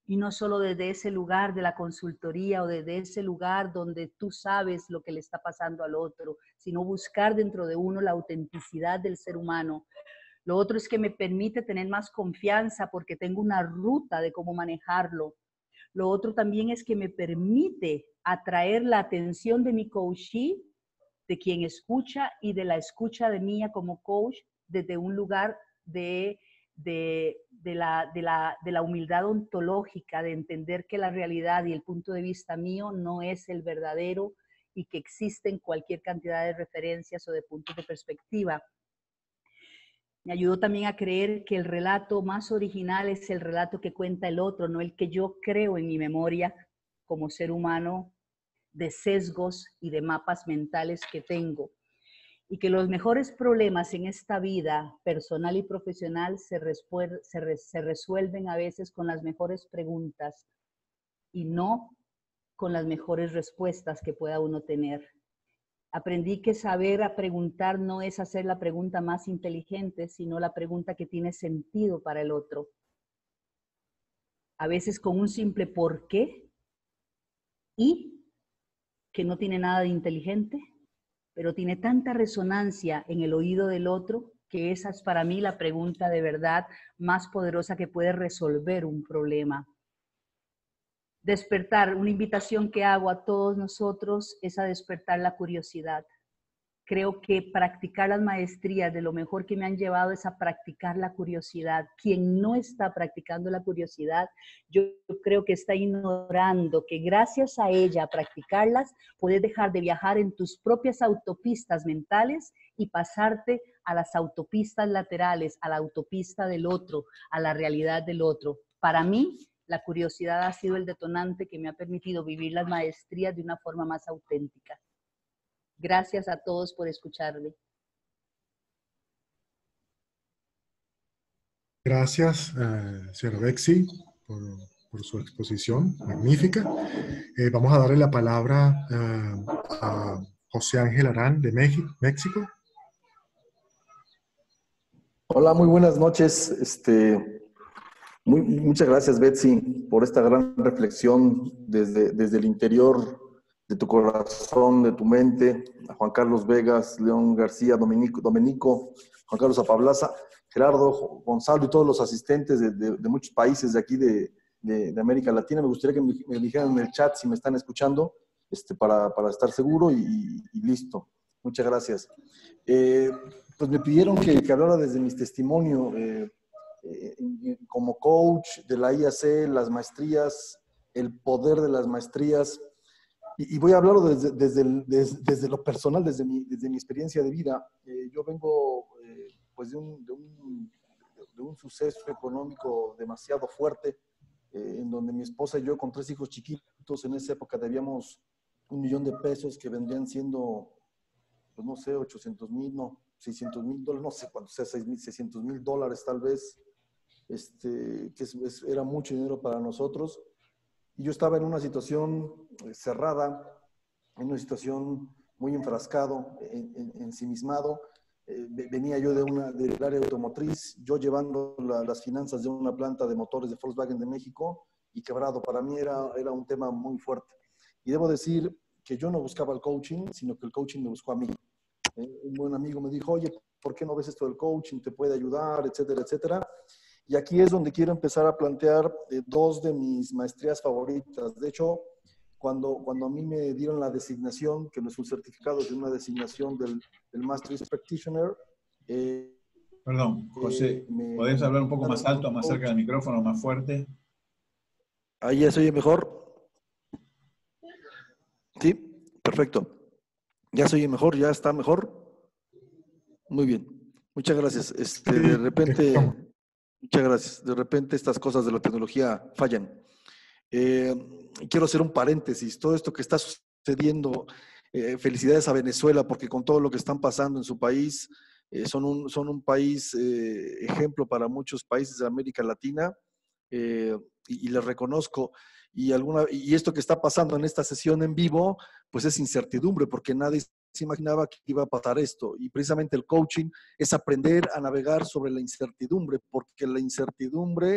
Y no solo desde ese lugar de la consultoría o desde ese lugar donde tú sabes lo que le está pasando al otro, sino buscar dentro de uno la autenticidad del ser humano. Lo otro es que me permite tener más confianza porque tengo una ruta de cómo manejarlo. Lo otro también es que me permite atraer la atención de mi coachee, de quien escucha y de la escucha de mía como coach desde un lugar de, de, de, la, de, la, de la humildad ontológica, de entender que la realidad y el punto de vista mío no es el verdadero y que existen cualquier cantidad de referencias o de puntos de perspectiva. Me ayudó también a creer que el relato más original es el relato que cuenta el otro, no el que yo creo en mi memoria como ser humano, de sesgos y de mapas mentales que tengo. Y que los mejores problemas en esta vida personal y profesional se, se, re se resuelven a veces con las mejores preguntas y no con las mejores respuestas que pueda uno tener. Aprendí que saber a preguntar no es hacer la pregunta más inteligente, sino la pregunta que tiene sentido para el otro. A veces con un simple ¿por qué? Y que no tiene nada de inteligente, pero tiene tanta resonancia en el oído del otro que esa es para mí la pregunta de verdad más poderosa que puede resolver un problema. Despertar, una invitación que hago a todos nosotros es a despertar la curiosidad. Creo que practicar las maestrías de lo mejor que me han llevado es a practicar la curiosidad. Quien no está practicando la curiosidad, yo creo que está ignorando que gracias a ella, a practicarlas, puedes dejar de viajar en tus propias autopistas mentales y pasarte a las autopistas laterales, a la autopista del otro, a la realidad del otro. Para mí, la curiosidad ha sido el detonante que me ha permitido vivir las maestrías de una forma más auténtica. Gracias a todos por escucharme. Gracias, uh, señora Bexy, por, por su exposición magnífica. Eh, vamos a darle la palabra uh, a José Ángel Arán de México, México. Hola, muy buenas noches. Este, muy, muchas gracias, Betsy, por esta gran reflexión desde, desde el interior de tu corazón, de tu mente, a Juan Carlos Vegas, León García, Domenico, Domenico Juan Carlos Apablaza, Gerardo, Gonzalo y todos los asistentes de, de, de muchos países de aquí de, de, de América Latina. Me gustaría que me, me dijeran en el chat si me están escuchando, este, para, para estar seguro y, y listo. Muchas gracias. Eh, pues me pidieron que, que hablara desde mis testimonios eh, eh, como coach de la I A C, las maestrías, el poder de las maestrías. Y voy a hablarlo desde, desde, el, desde, desde lo personal, desde mi, desde mi experiencia de vida. Eh, yo vengo eh, pues de, un, de, un, de un suceso económico demasiado fuerte, eh, en donde mi esposa y yo con tres hijos chiquitos, en esa época debíamos un millón de pesos que vendrían siendo, pues no sé, ochocientos mil, no, seiscientos mil dólares, no sé cuánto sea, seiscientos mil dólares tal vez, este, que es, es, era mucho dinero para nosotros. Y yo estaba en una situación cerrada, en una situación muy enfrascado, en, en, ensimismado. Eh, venía yo de una, del área automotriz, yo llevando la, las finanzas de una planta de motores de Volkswagen de México y quebrado. Para mí era, era un tema muy fuerte. Y debo decir que yo no buscaba el coaching, sino que el coaching me buscó a mí. Eh, un buen amigo me dijo, oye, ¿por qué no ves esto del coaching? ¿Te puede ayudar? Etcétera, etcétera. Y aquí es donde quiero empezar a plantear eh, dos de mis maestrías favoritas. De hecho, cuando, cuando a mí me dieron la designación, que no es un certificado, es una designación del, del Master's Practitioner. Eh, Perdón, José, me, ¿podés hablar un poco más alto, más cerca del micrófono, más fuerte? ¿Ahí ya se oye mejor? Sí, perfecto. ¿Ya se oye mejor? ¿Ya está mejor? Muy bien. Muchas gracias. Este, de repente... Muchas gracias. De repente estas cosas de la tecnología fallan. Eh, quiero hacer un paréntesis. Todo esto que está sucediendo, eh, felicidades a Venezuela, porque con todo lo que están pasando en su país, eh, son, un, son un país eh, ejemplo para muchos países de América Latina, eh, y, y les reconozco. Y, alguna, y esto que está pasando en esta sesión en vivo, pues es incertidumbre, porque nadie se imaginaba que iba a pasar esto. Y precisamente el coaching es aprender a navegar sobre la incertidumbre, porque la incertidumbre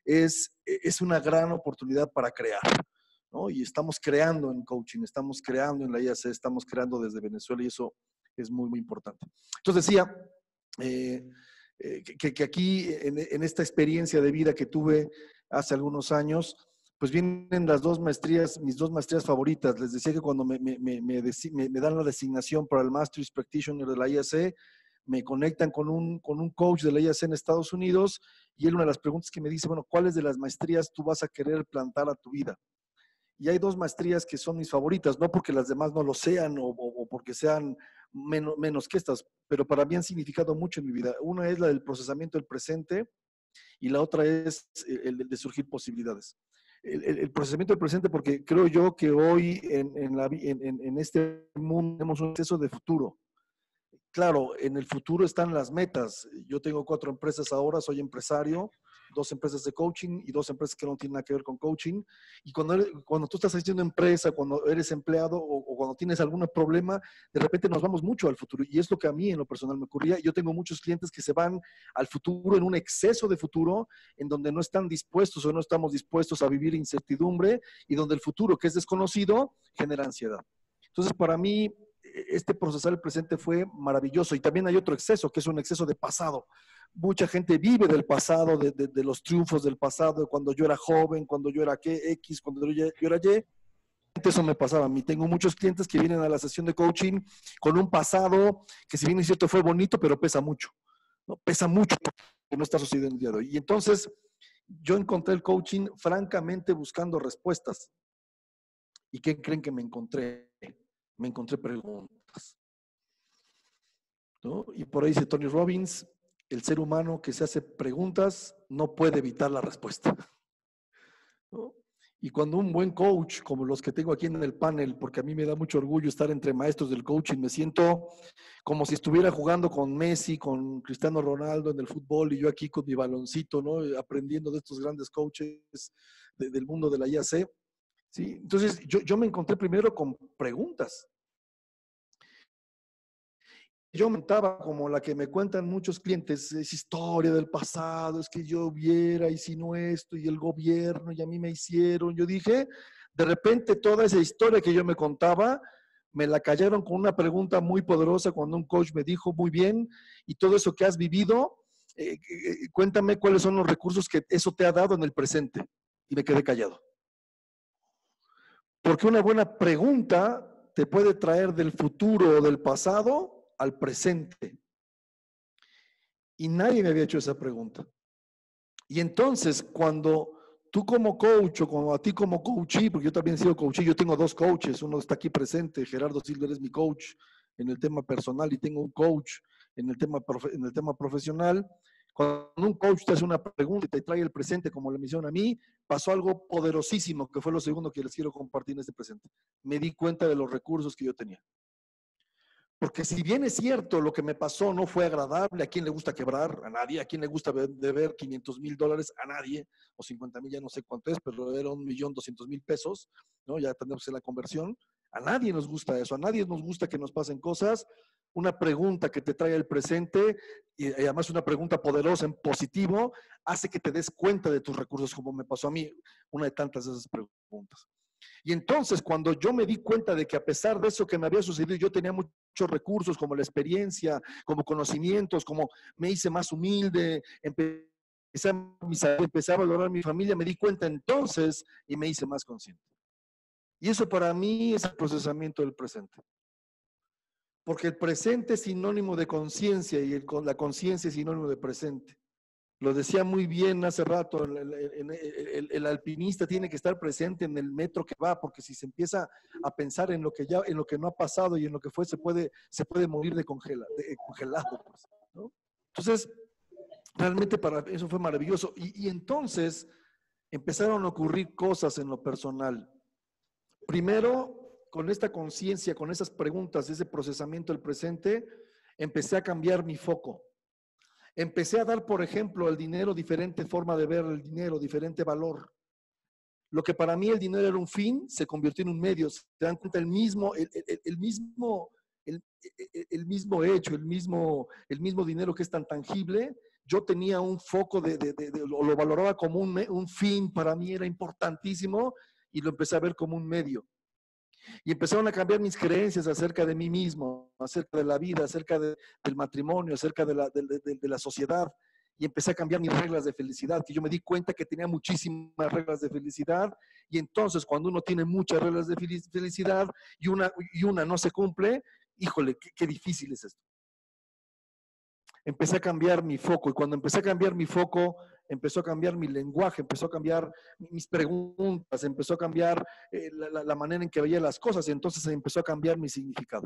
es, es una gran oportunidad para crear, ¿no? Y estamos creando en coaching, estamos creando en la I A C, estamos creando desde Venezuela y eso es muy, muy importante. Entonces decía eh, eh, que, que aquí, en, en esta experiencia de vida que tuve hace algunos años, pues vienen las dos maestrías, mis dos maestrías favoritas. Les decía que cuando me, me, me, me, me dan la designación para el Master's Practitioner de la I A C, me conectan con un, con un coach de la I A C en Estados Unidos y él una de las preguntas que me dice, bueno, ¿cuáles de las maestrías tú vas a querer plantar a tu vida? Y hay dos maestrías que son mis favoritas, no porque las demás no lo sean o, o, o porque sean menos, menos que estas, pero para mí han significado mucho en mi vida. Una es la del procesamiento del presente y la otra es el de surgir posibilidades. El, el, el procesamiento del presente, porque creo yo que hoy en, en, la, en, en este mundo tenemos un exceso de futuro. Claro, en el futuro están las metas. Yo tengo cuatro empresas ahora, soy empresario, dos empresas de coaching y dos empresas que no tienen nada que ver con coaching. Y cuando, eres, cuando tú estás haciendo empresa, cuando eres empleado o, o cuando tienes algún problema, de repente nos vamos mucho al futuro. Y es lo que a mí en lo personal me ocurría. Yo tengo muchos clientes que se van al futuro en un exceso de futuro, en donde no están dispuestos o no estamos dispuestos a vivir incertidumbre y donde el futuro, que es desconocido, genera ansiedad. Entonces, para mí, este procesar el presente fue maravilloso. Y también hay otro exceso, que es un exceso de pasado. Mucha gente vive del pasado, de, de, de los triunfos del pasado, de cuando yo era joven, cuando yo era ¿qué? X, cuando yo, yo era Y. Eso me pasaba a mí. Tengo muchos clientes que vienen a la sesión de coaching con un pasado que, si bien es cierto, fue bonito, pero pesa mucho, ¿no? Pesa mucho porque no está sucediendo el día de hoy. Y entonces yo encontré el coaching francamente buscando respuestas. ¿Y qué creen que me encontré? Me encontré preguntas, ¿no? Y por ahí dice Tony Robbins, el ser humano que se hace preguntas no puede evitar la respuesta, ¿no? Y cuando un buen coach, como los que tengo aquí en el panel, porque a mí me da mucho orgullo estar entre maestros del coaching, me siento como si estuviera jugando con Messi, con Cristiano Ronaldo en el fútbol y yo aquí con mi baloncito, ¿no? Aprendiendo de estos grandes coaches de, del mundo de la I A C. ¿Sí? Entonces, yo, yo me encontré primero con preguntas. Yo mentaba como la que me cuentan muchos clientes, es historia del pasado, es que yo hubiera y si no esto, y el gobierno, y a mí me hicieron. Yo dije, de repente toda esa historia que yo me contaba, me la callaron con una pregunta muy poderosa cuando un coach me dijo, muy bien, y todo eso que has vivido, eh, eh, cuéntame cuáles son los recursos que eso te ha dado en el presente. Y me quedé callado. Porque una buena pregunta te puede traer del futuro o del pasado al presente. Y nadie me había hecho esa pregunta. Y entonces, cuando tú como coach o como a ti como coachee, porque yo también he sido coachee, yo tengo dos coaches, uno está aquí presente, Gerardo Silver es mi coach en el tema personal y tengo un coach en el tema, en el tema profesional. Cuando un coach te hace una pregunta y te trae el presente, como le mencionan a mí, pasó algo poderosísimo, que fue lo segundo que les quiero compartir en este presente. Me di cuenta de los recursos que yo tenía. Porque si bien es cierto, lo que me pasó no fue agradable, ¿a quién le gusta quebrar? A nadie. ¿A quién le gusta deber quinientos mil dólares? A nadie. O cincuenta mil, ya no sé cuánto es, pero era un millón doscientos mil pesos, ¿no? Ya tenemos la conversión. A nadie nos gusta eso. A nadie nos gusta que nos pasen cosas. Una pregunta que te trae el presente, y además una pregunta poderosa en positivo, hace que te des cuenta de tus recursos, como me pasó a mí, una de tantas de esas preguntas. Y entonces, cuando yo me di cuenta de que a pesar de eso que me había sucedido, yo tenía muchos recursos, como la experiencia, como conocimientos, como me hice más humilde, empecé a, empecé a valorar mi familia, me di cuenta entonces y me hice más consciente. Y eso para mí es el procesamiento del presente. Porque el presente es sinónimo de conciencia y el, la conciencia es sinónimo de presente. Lo decía muy bien hace rato, el, el, el, el alpinista tiene que estar presente en el metro que va, porque si se empieza a pensar en lo que ya, en lo que no ha pasado y en lo que fue, se puede, se puede morir de, congela, de congelado, pues, ¿no? Entonces, realmente para eso fue maravilloso. Y, y entonces empezaron a ocurrir cosas en lo personal. Primero, con esta conciencia, con esas preguntas, ese procesamiento del presente, empecé a cambiar mi foco. Empecé a dar, por ejemplo, al dinero diferente forma de ver el dinero, diferente valor. Lo que para mí el dinero era un fin, se convirtió en un medio. Se dan cuenta el mismo, el, el, el mismo, el, el mismo hecho, el mismo, el mismo dinero que es tan tangible, yo tenía un foco de, de, de, de lo, lo valoraba como un, un fin, para mí era importantísimo y lo empecé a ver como un medio. Y empezaron a cambiar mis creencias acerca de mí mismo, acerca de la vida, acerca de, del matrimonio, acerca de la, de, de, de la sociedad. Y empecé a cambiar mis reglas de felicidad, que yo me di cuenta que tenía muchísimas reglas de felicidad. Y entonces cuando uno tiene muchas reglas de felicidad y una, y una no se cumple, híjole, qué, qué difícil es esto. Empecé a cambiar mi foco y cuando empecé a cambiar mi foco, empezó a cambiar mi lenguaje, empezó a cambiar mis preguntas, empezó a cambiar eh, la, la manera en que veía las cosas y entonces empezó a cambiar mi significado.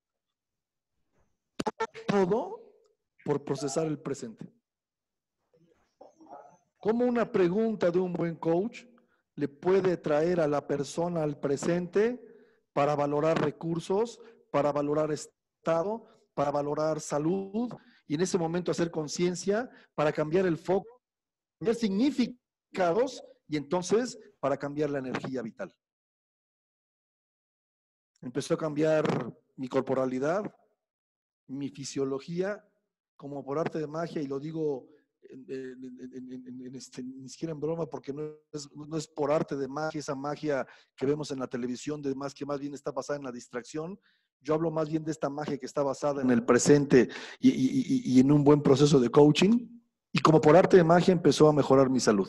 Todo por procesar el presente. ¿Cómo una pregunta de un buen coach le puede traer a la persona al presente para valorar recursos, para valorar estado, para valorar salud y en ese momento hacer conciencia para cambiar el foco, cambiar significados y entonces para cambiar la energía vital? Empezó a cambiar mi corporalidad, mi fisiología, como por arte de magia, y lo digo en, en, en, en, en este, ni siquiera en broma, porque no es, no es por arte de magia, esa magia que vemos en la televisión, de más que más bien está basada en la distracción. Yo hablo más bien de esta magia que está basada en el presente y, y, y, y en un buen proceso de coaching. Y como por arte de magia empezó a mejorar mi salud.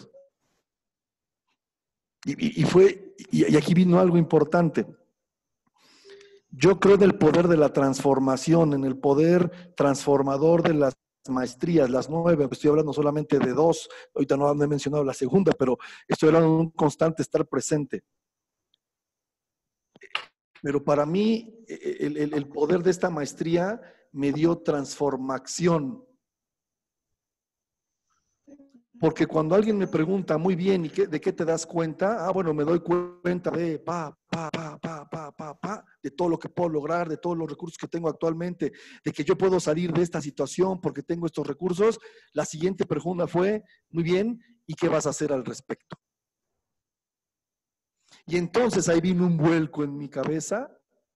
Y, y, y fue, y, y aquí vino algo importante. Yo creo en el poder de la transformación, en el poder transformador de las maestrías, las nueve. Estoy hablando solamente de dos. Ahorita no he mencionado la segunda, pero estoy hablando de un constante estar presente. Pero para mí, el, el, el poder de esta maestría me dio transformación. Porque cuando alguien me pregunta, muy bien, ¿y qué, de qué te das cuenta? Ah, bueno, me doy cuenta de pa, pa, pa, pa, pa, pa, pa, de todo lo que puedo lograr, de todos los recursos que tengo actualmente, de que yo puedo salir de esta situación porque tengo estos recursos. La siguiente pregunta fue, muy bien, ¿y qué vas a hacer al respecto? Y entonces ahí vino un vuelco en mi cabeza,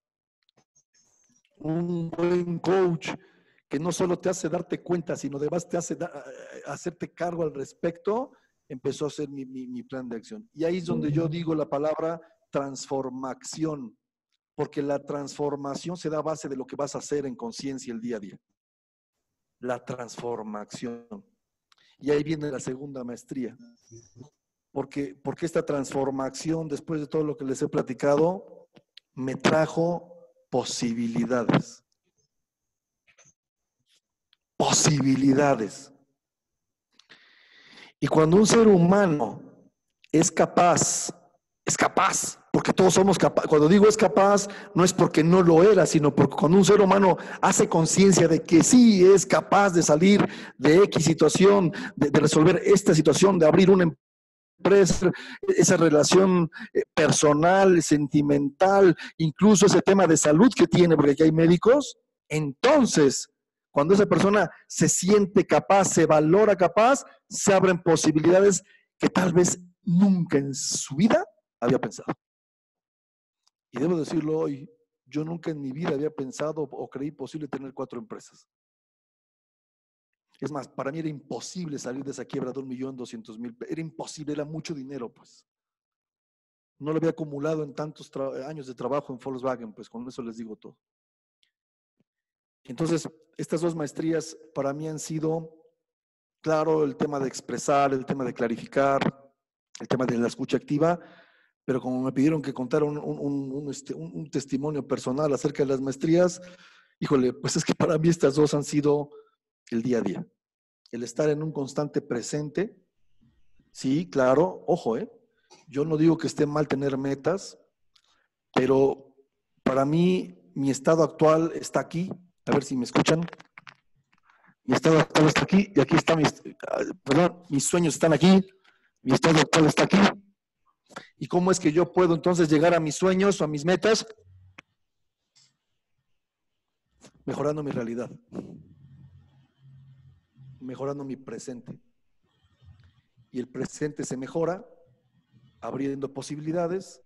un buen coach que no solo te hace darte cuenta, sino además te hace da, hacerte cargo al respecto, empezó a ser mi, mi, mi plan de acción. Y ahí es donde yo digo la palabra transformación, porque la transformación se da a base de lo que vas a hacer en conciencia el día a día. La transformación. Y ahí viene la segunda maestría. Porque, porque esta transformación, después de todo lo que les he platicado, me trajo posibilidades. Posibilidades. Y cuando un ser humano es capaz, es capaz, porque todos somos capaces, cuando digo es capaz, no es porque no lo era, sino porque cuando un ser humano hace conciencia de que sí es capaz de salir de X situación, de, de resolver esta situación, de abrir una empresa, esa relación personal, sentimental, incluso ese tema de salud que tiene, porque aquí hay médicos, entonces, cuando esa persona se siente capaz, se valora capaz, se abren posibilidades que tal vez nunca en su vida había pensado. Y debo decirlo hoy, yo nunca en mi vida había pensado o creí posible tener cuatro empresas. Es más, para mí era imposible salir de esa quiebra de un millón doscientos mil. Era imposible, era mucho dinero, pues. No lo había acumulado en tantos años de trabajo en Volkswagen, pues con eso les digo todo. Entonces, estas dos maestrías para mí han sido, claro, el tema de expresar, el tema de clarificar, el tema de la escucha activa, pero como me pidieron que contara un, un, un, un, este, un, un testimonio personal acerca de las maestrías, híjole, pues es que para mí estas dos han sido el día a día. El estar en un constante presente, sí, claro, ojo, ¿eh? Yo no digo que esté mal tener metas, pero para mí mi estado actual está aquí. A ver si me escuchan. Mi estado actual está aquí y aquí está mis, perdón, mis sueños están aquí, mi estado actual está aquí. ¿Y cómo es que yo puedo entonces llegar a mis sueños o a mis metas? Mejorando mi realidad, mejorando mi presente. Y el presente se mejora abriendo posibilidades,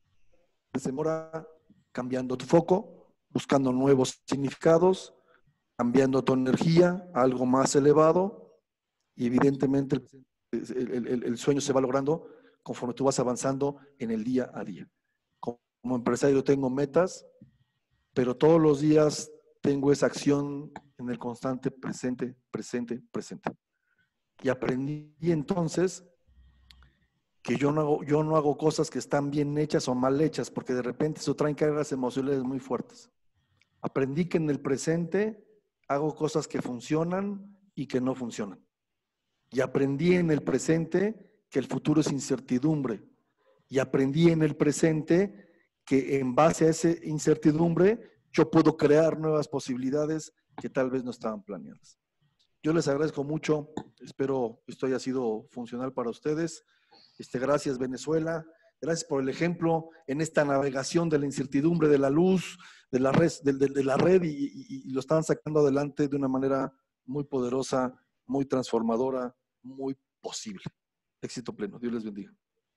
se mejora cambiando tu foco, buscando nuevos significados, cambiando tu energía a algo más elevado, y evidentemente el, el, el, el sueño se va logrando conforme tú vas avanzando en el día a día. Como empresario tengo metas, pero todos los días tengo esa acción en el constante presente, presente, presente. Y aprendí entonces que yo no hago, yo no hago cosas que están bien hechas o mal hechas, porque de repente eso traen cargas emocionales muy fuertes. Aprendí que en el presente hago cosas que funcionan y que no funcionan. Y aprendí en el presente que el futuro es incertidumbre. Y aprendí en el presente que en base a esa incertidumbre yo puedo crear nuevas posibilidades que tal vez no estaban planeadas. Yo les agradezco mucho, espero esto haya sido funcional para ustedes. Este, gracias Venezuela, gracias por el ejemplo en esta navegación de la incertidumbre, de la luz, de la red, de, de, de la red y, y, y lo estaban sacando adelante de una manera muy poderosa, muy transformadora, muy posible. Éxito pleno, Dios les bendiga.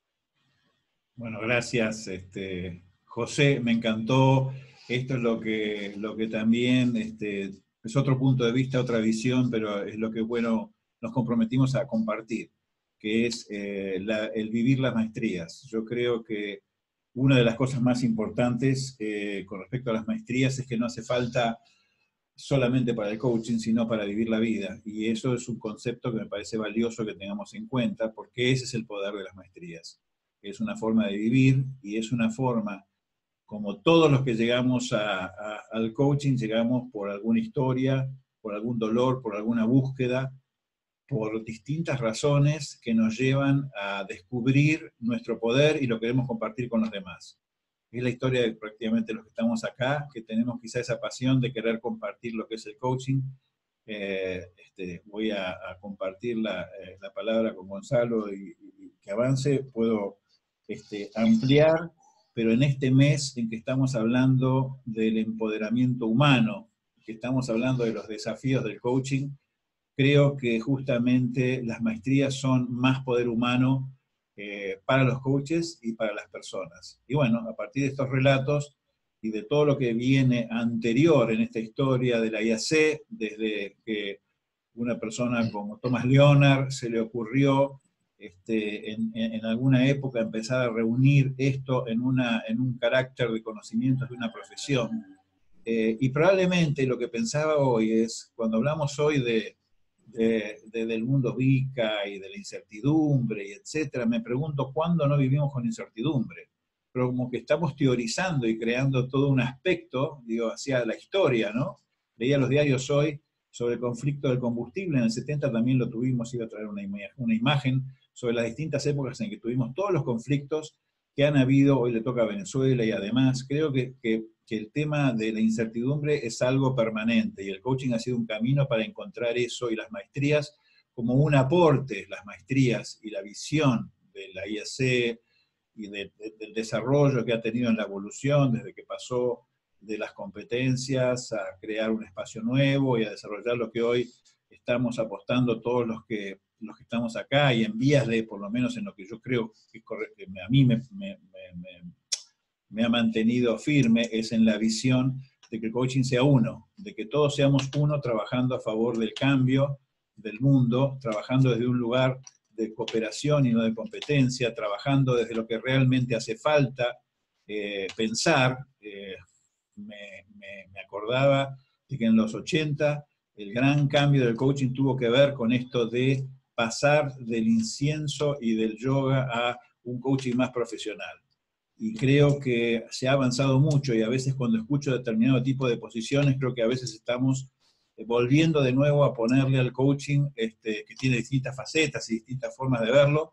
Bueno, gracias este, José, me encantó. Esto es lo que, lo que también este, es otro punto de vista, otra visión, pero es lo que bueno nos comprometimos a compartir, que es eh, la, el vivir las maestrías. Yo creo que una de las cosas más importantes eh, con respecto a las maestrías es que no hace falta solamente para el coaching, sino para vivir la vida. Y eso es un concepto que me parece valioso que tengamos en cuenta, porque ese es el poder de las maestrías. Es una forma de vivir y es una forma, como todos los que llegamos a, a, al coaching, llegamos por alguna historia, por algún dolor, por alguna búsqueda, por distintas razones que nos llevan a descubrir nuestro poder y lo queremos compartir con los demás. Es la historia de prácticamente los que estamos acá, que tenemos quizá esa pasión de querer compartir lo que es el coaching. Eh, este, voy a, a compartir la, eh, la palabra con Gonzalo y, y que avance. Puedo este, ampliar, pero en este mes en que estamos hablando del empoderamiento humano, que estamos hablando de los desafíos del coaching, creo que justamente las maestrías son más poder humano eh, para los coaches y para las personas. Y bueno, a partir de estos relatos y de todo lo que viene anterior en esta historia de la I A C, desde que una persona como Thomas Leonard se le ocurrió este, en, en alguna época empezar a reunir esto en, una, en un carácter de conocimientos de una profesión. Eh, y probablemente lo que pensaba hoy es, cuando hablamos hoy de De, de, del mundo VICA y de la incertidumbre, y etcétera, me pregunto cuándo no vivimos con incertidumbre, pero como que estamos teorizando y creando todo un aspecto, digo, hacia la historia, ¿no? Leía los diarios hoy sobre el conflicto del combustible, en el setenta también lo tuvimos, iba a traer una, ima una imagen sobre las distintas épocas en que tuvimos todos los conflictos que han habido, hoy le toca a Venezuela, y además creo que, que que el tema de la incertidumbre es algo permanente, y el coaching ha sido un camino para encontrar eso, y las maestrías como un aporte, las maestrías y la visión de la I A C y de, de, del desarrollo que ha tenido en la evolución, desde que pasó de las competencias a crear un espacio nuevo y a desarrollar lo que hoy estamos apostando todos los que, los que estamos acá, y en vías de, por lo menos en lo que yo creo que, es correcto, que a mí me, me, me, me me ha mantenido firme, es en la visión de que el coaching sea uno, de que todos seamos uno trabajando a favor del cambio del mundo, trabajando desde un lugar de cooperación y no de competencia, trabajando desde lo que realmente hace falta eh, pensar. Eh, me, me, me acordaba de que en los ochenta el gran cambio del coaching tuvo que ver con esto de pasar del incienso y del yoga a un coaching más profesional. Y creo que se ha avanzado mucho, y a veces cuando escucho determinado tipo de posiciones, creo que a veces estamos volviendo de nuevo a ponerle al coaching, este, que tiene distintas facetas y distintas formas de verlo,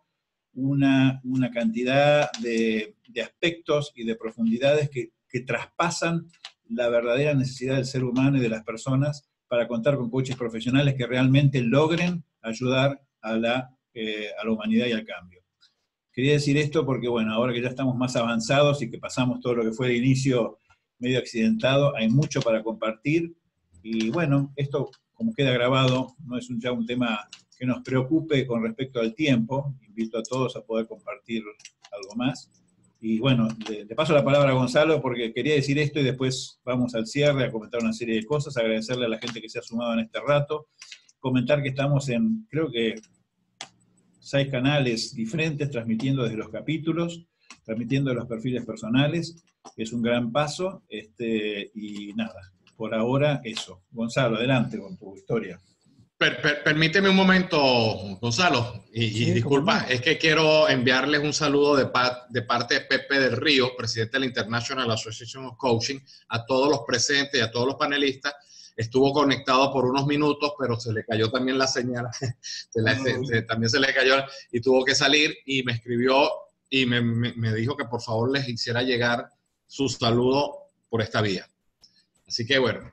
una, una cantidad de, de aspectos y de profundidades que, que traspasan la verdadera necesidad del ser humano y de las personas para contar con coaches profesionales que realmente logren ayudar a la, eh, a la humanidad y al cambio. Quería decir esto porque, bueno, ahora que ya estamos más avanzados y que pasamos todo lo que fue de inicio medio accidentado, hay mucho para compartir, y bueno, esto como queda grabado, no es un, ya un tema que nos preocupe con respecto al tiempo. Invito a todos a poder compartir algo más. Y bueno, le, le paso la palabra a Gonzalo porque quería decir esto y después vamos al cierre a comentar una serie de cosas, agradecerle a la gente que se ha sumado en este rato, comentar que estamos en, creo que, seis canales diferentes, transmitiendo desde los capítulos, transmitiendo de los perfiles personales, es un gran paso, este, y nada, por ahora eso. Gonzalo, adelante con tu historia. Per, per, permíteme un momento, Gonzalo, y, y Sí, disculpa, no. es que quiero enviarles un saludo de, pa, de parte de Pepe del Río, presidente de la International Association of Coaching, a todos los presentes y a todos los panelistas. Estuvo conectado por unos minutos, pero se le cayó también la señal, se la, se, se, también se le cayó y tuvo que salir y me escribió y me, me, me dijo que por favor les hiciera llegar su saludo por esta vía. Así que bueno,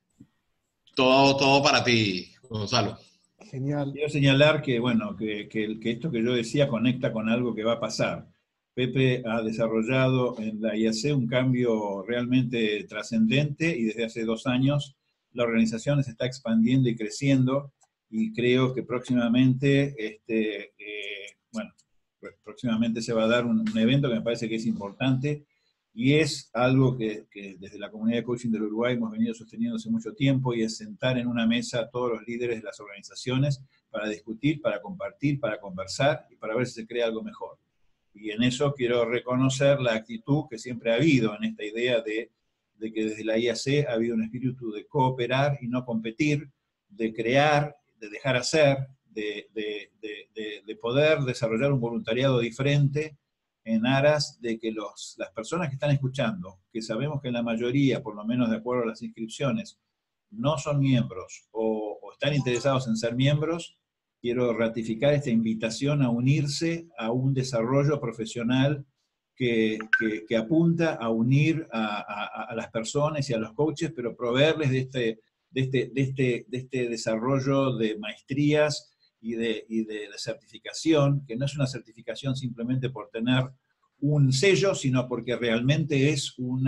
todo, todo para ti, Gonzalo. Genial. Quiero señalar que, bueno, que, que, que esto que yo decía conecta con algo que va a pasar. Pepe ha desarrollado en la I A C un cambio realmente trascendente y desde hace dos años la organización se está expandiendo y creciendo y creo que próximamente, este, eh, bueno, próximamente se va a dar un, un evento que me parece que es importante y es algo que, que desde la comunidad de coaching del Uruguay hemos venido sosteniendo hace mucho tiempo y es sentar en una mesa a todos los líderes de las organizaciones para discutir, para compartir, para conversar y para ver si se crea algo mejor. Y en eso quiero reconocer la actitud que siempre ha habido en esta idea de, de que desde la I A C ha habido un espíritu de cooperar y no competir, de crear, de dejar hacer, de, de, de, de, de poder desarrollar un voluntariado diferente en aras de que los, las personas que están escuchando, que sabemos que la mayoría, por lo menos de acuerdo a las inscripciones, no son miembros o, o están interesados en ser miembros, quiero ratificar esta invitación a unirse a un desarrollo profesional que, que, que apunta a unir a, a, a las personas y a los coaches, pero proveerles de este, de este, de este, de este desarrollo de maestrías y, de, y de, de certificación, que no es una certificación simplemente por tener un sello, sino porque realmente es un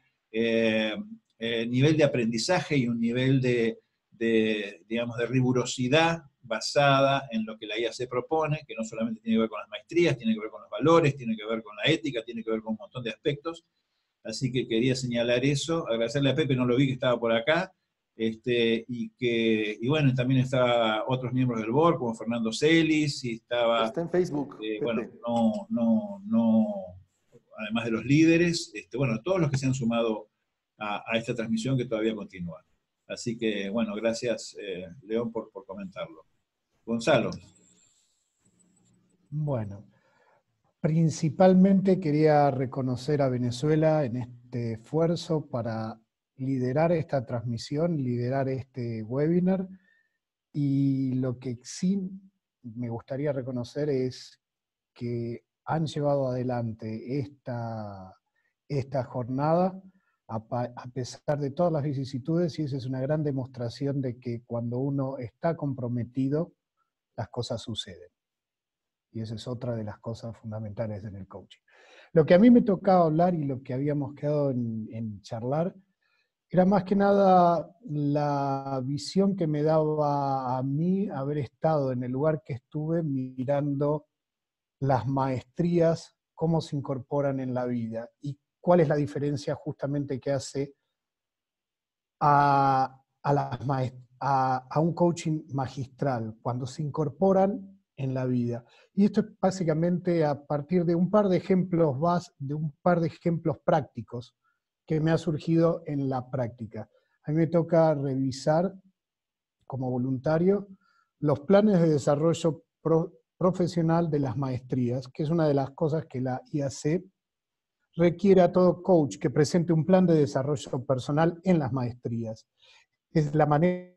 eh, eh, nivel de aprendizaje y un nivel de, de, digamos, de rigurosidad basada en lo que la I A C propone, que no solamente tiene que ver con las maestrías, tiene que ver con los valores, tiene que ver con la ética, tiene que ver con un montón de aspectos. Así que quería señalar eso, agradecerle a Pepe, no lo vi que estaba por acá, este, y que, y bueno, también estaban otros miembros del board, como Fernando Celis, y estaba... Está en Facebook, eh, Pepe. bueno, no, no, no, además de los líderes, este, bueno, todos los que se han sumado a, a esta transmisión que todavía continúa. Así que, bueno, gracias, eh, León, por, por comentarlo. Gonzalo. Bueno, principalmente quería reconocer a Venezuela en este esfuerzo para liderar esta transmisión, liderar este webinar, y lo que sí me gustaría reconocer es que han llevado adelante esta, esta jornada a, a pesar de todas las vicisitudes, y esa es una gran demostración de que cuando uno está comprometido, las cosas suceden. Y esa es otra de las cosas fundamentales en el coaching. Lo que a mí me tocaba hablar y lo que habíamos quedado en, en charlar era más que nada la visión que me daba a mí haber estado en el lugar que estuve mirando las maestrías, cómo se incorporan en la vida y cuál es la diferencia justamente que hace a, a, las maest- a, a un coaching magistral cuando se incorporan en la vida. Y esto es básicamente a partir de un par de ejemplos, bas- de un par de ejemplos prácticos que me ha surgido en la práctica. A mí me toca revisar como voluntario los planes de desarrollo pro, profesional de las maestrías, que es una de las cosas que la I A C requiere a todo coach que presente un plan de desarrollo personal en las maestrías. Es la manera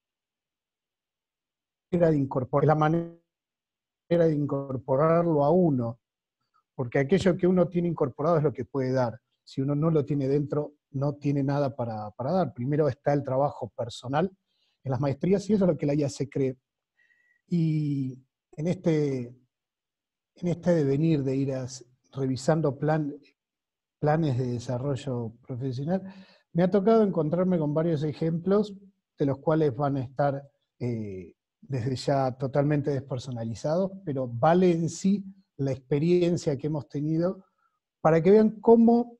de incorporar, la manera de incorporarlo a uno, porque aquello que uno tiene incorporado es lo que puede dar. Si uno no lo tiene dentro, no tiene nada para, para dar. Primero está el trabajo personal en las maestrías, y eso es lo que la I A C cree. Y en este, en este devenir de ir a, revisando plan, planes de desarrollo profesional, me ha tocado encontrarme con varios ejemplos, de los cuales van a estar eh, desde ya totalmente despersonalizados, pero vale en sí la experiencia que hemos tenido para que vean cómo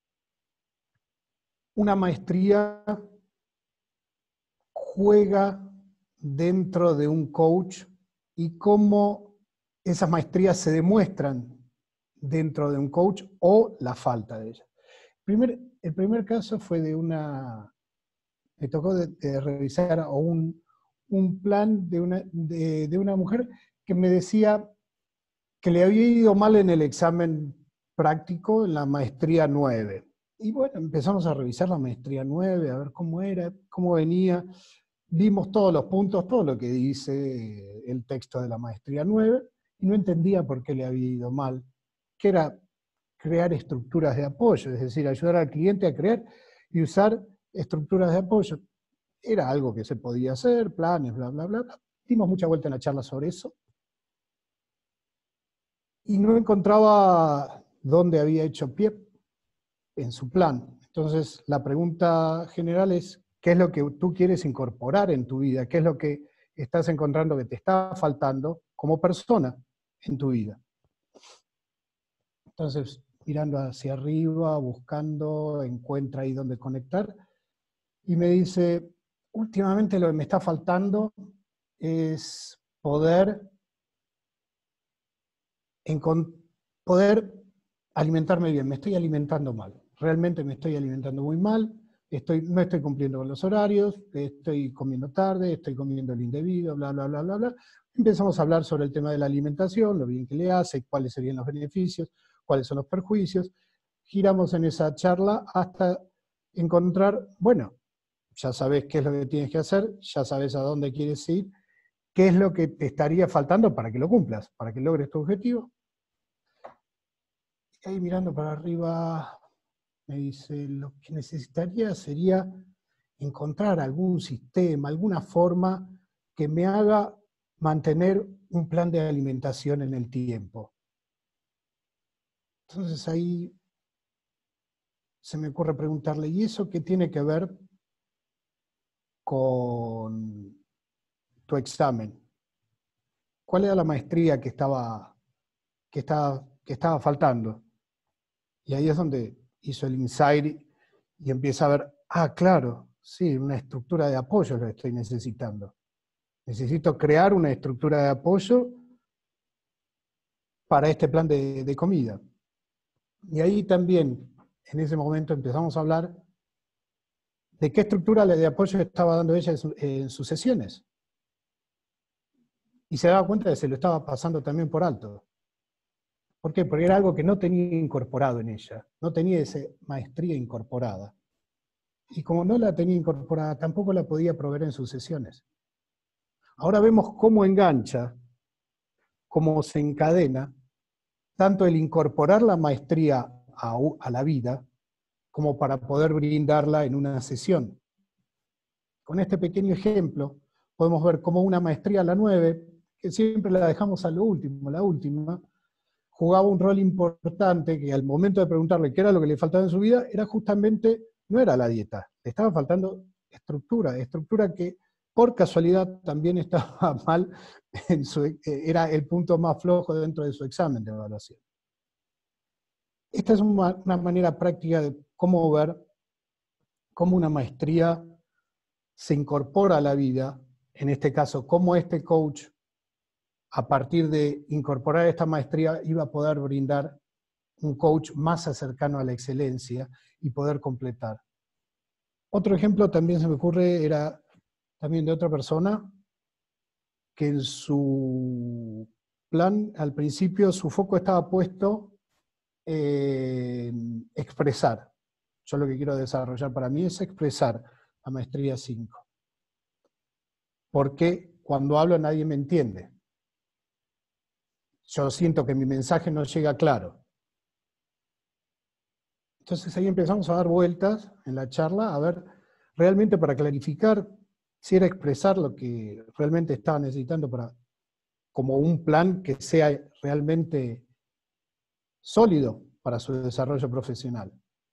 una maestría juega dentro de un coach y cómo esas maestrías se demuestran dentro de un coach o la falta de ella. El primer, el primer caso fue de una, me tocó de, de revisar a un, un plan de una, de, de una mujer que me decía que le había ido mal en el examen práctico en la maestría nueve. Y bueno, empezamos a revisar la maestría nueve, a ver cómo era, cómo venía. Vimos todos los puntos, todo lo que dice el texto de la maestría nueve, y no entendía por qué le había ido mal, que era crear estructuras de apoyo, es decir, ayudar al cliente a crear y usar estructuras de apoyo. Era algo que se podía hacer, planes, bla, bla, bla, bla. Dimos mucha vuelta en la charla sobre eso, y no encontraba dónde había hecho pie en su plan. Entonces, la pregunta general es, ¿qué es lo que tú quieres incorporar en tu vida? ¿Qué es lo que estás encontrando que te está faltando como persona en tu vida? Entonces, mirando hacia arriba, buscando, encuentra ahí dónde conectar, y me dice, últimamente lo que me está faltando es poder, poder alimentarme bien. Me estoy alimentando mal. Realmente me estoy alimentando muy mal, estoy, no estoy cumpliendo con los horarios, estoy comiendo tarde, estoy comiendo el indebido, bla, bla, bla, bla, bla. Empezamos a hablar sobre el tema de la alimentación, lo bien que le hace, cuáles serían los beneficios, cuáles son los perjuicios. Giramos en esa charla hasta encontrar, bueno, ya sabes qué es lo que tienes que hacer, ya sabes a dónde quieres ir, qué es lo que te estaría faltando para que lo cumplas, para que logres tu objetivo. Y ahí mirando para arriba, me dice, lo que necesitaría sería encontrar algún sistema, alguna forma que me haga mantener un plan de alimentación en el tiempo. Entonces ahí se me ocurre preguntarle, ¿y eso qué tiene que ver con tu examen? ¿Cuál era la maestría que estaba, que estaba, que estaba faltando? Y ahí es donde hizo el insight y empieza a ver, ah, claro, sí, una estructura de apoyo lo estoy necesitando. Necesito crear una estructura de apoyo para este plan de, de comida. Y ahí también, en ese momento, empezamos a hablar de qué estructura de apoyo estaba dando ella en, su, en sus sesiones. Y se daba cuenta de que se lo estaba pasando también por alto. ¿Por qué? Porque era algo que no tenía incorporado en ella, no tenía esa maestría incorporada. Y como no la tenía incorporada, tampoco la podía proveer en sus sesiones. Ahora vemos cómo engancha, cómo se encadena, tanto el incorporar la maestría a, a la vida, como para poder brindarla en una sesión. Con este pequeño ejemplo, podemos ver cómo una maestría a la nueve, que siempre la dejamos a lo último, la última, jugaba un rol importante que al momento de preguntarle qué era lo que le faltaba en su vida, era justamente, no era la dieta, le estaba faltando estructura, estructura que por casualidad también estaba mal, en su, era el punto más flojo dentro de su examen de evaluación. Esta es una, una manera práctica de cómo ver cómo una maestría se incorpora a la vida, en este caso, cómo este coach, a partir de incorporar esta maestría, iba a poder brindar un coach más cercano a la excelencia y poder completar. Otro ejemplo también se me ocurre, era también de otra persona, que en su plan, al principio, su foco estaba puesto en expresar. Yo lo que quiero desarrollar para mí es expresar la maestría cinco. Porque cuando hablo nadie me entiende. Yo siento que mi mensaje no llega claro. Entonces ahí empezamos a dar vueltas en la charla, a ver, realmente para clarificar si era expresar lo que realmente estaba necesitando para, como un plan que sea realmente sólido para su desarrollo profesional.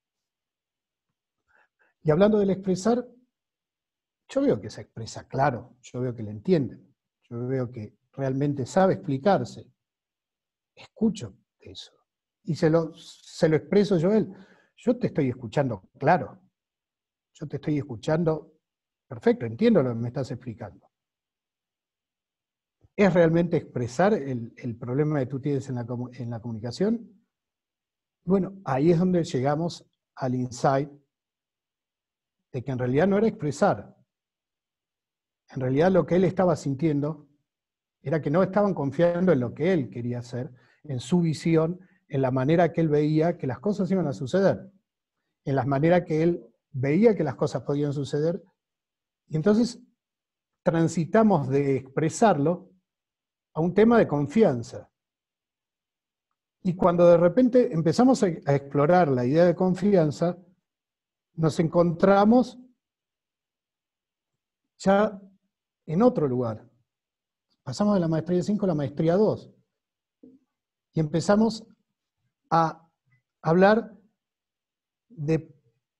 Y hablando del expresar, yo veo que se expresa claro, yo veo que le entienden, yo veo que realmente sabe explicarse. Escucho eso. y se lo, se lo expreso yo a él. Yo te estoy escuchando, claro. Yo te estoy escuchando, perfecto, entiendo lo que me estás explicando. ¿Es realmente expresar el, el problema que tú tienes en la, en la comunicación? Bueno, ahí es donde llegamos al insight de que en realidad no era expresar. En realidad lo que él estaba sintiendo era que no estaban confiando en lo que él quería hacer, en su visión, en la manera que él veía que las cosas iban a suceder, en la manera que él veía que las cosas podían suceder. Y entonces transitamos de expresarlo a un tema de confianza. Y cuando de repente empezamos a explorar la idea de confianza, nos encontramos ya en otro lugar. Pasamos de la maestría cinco a la maestría dos. Y empezamos a hablar de,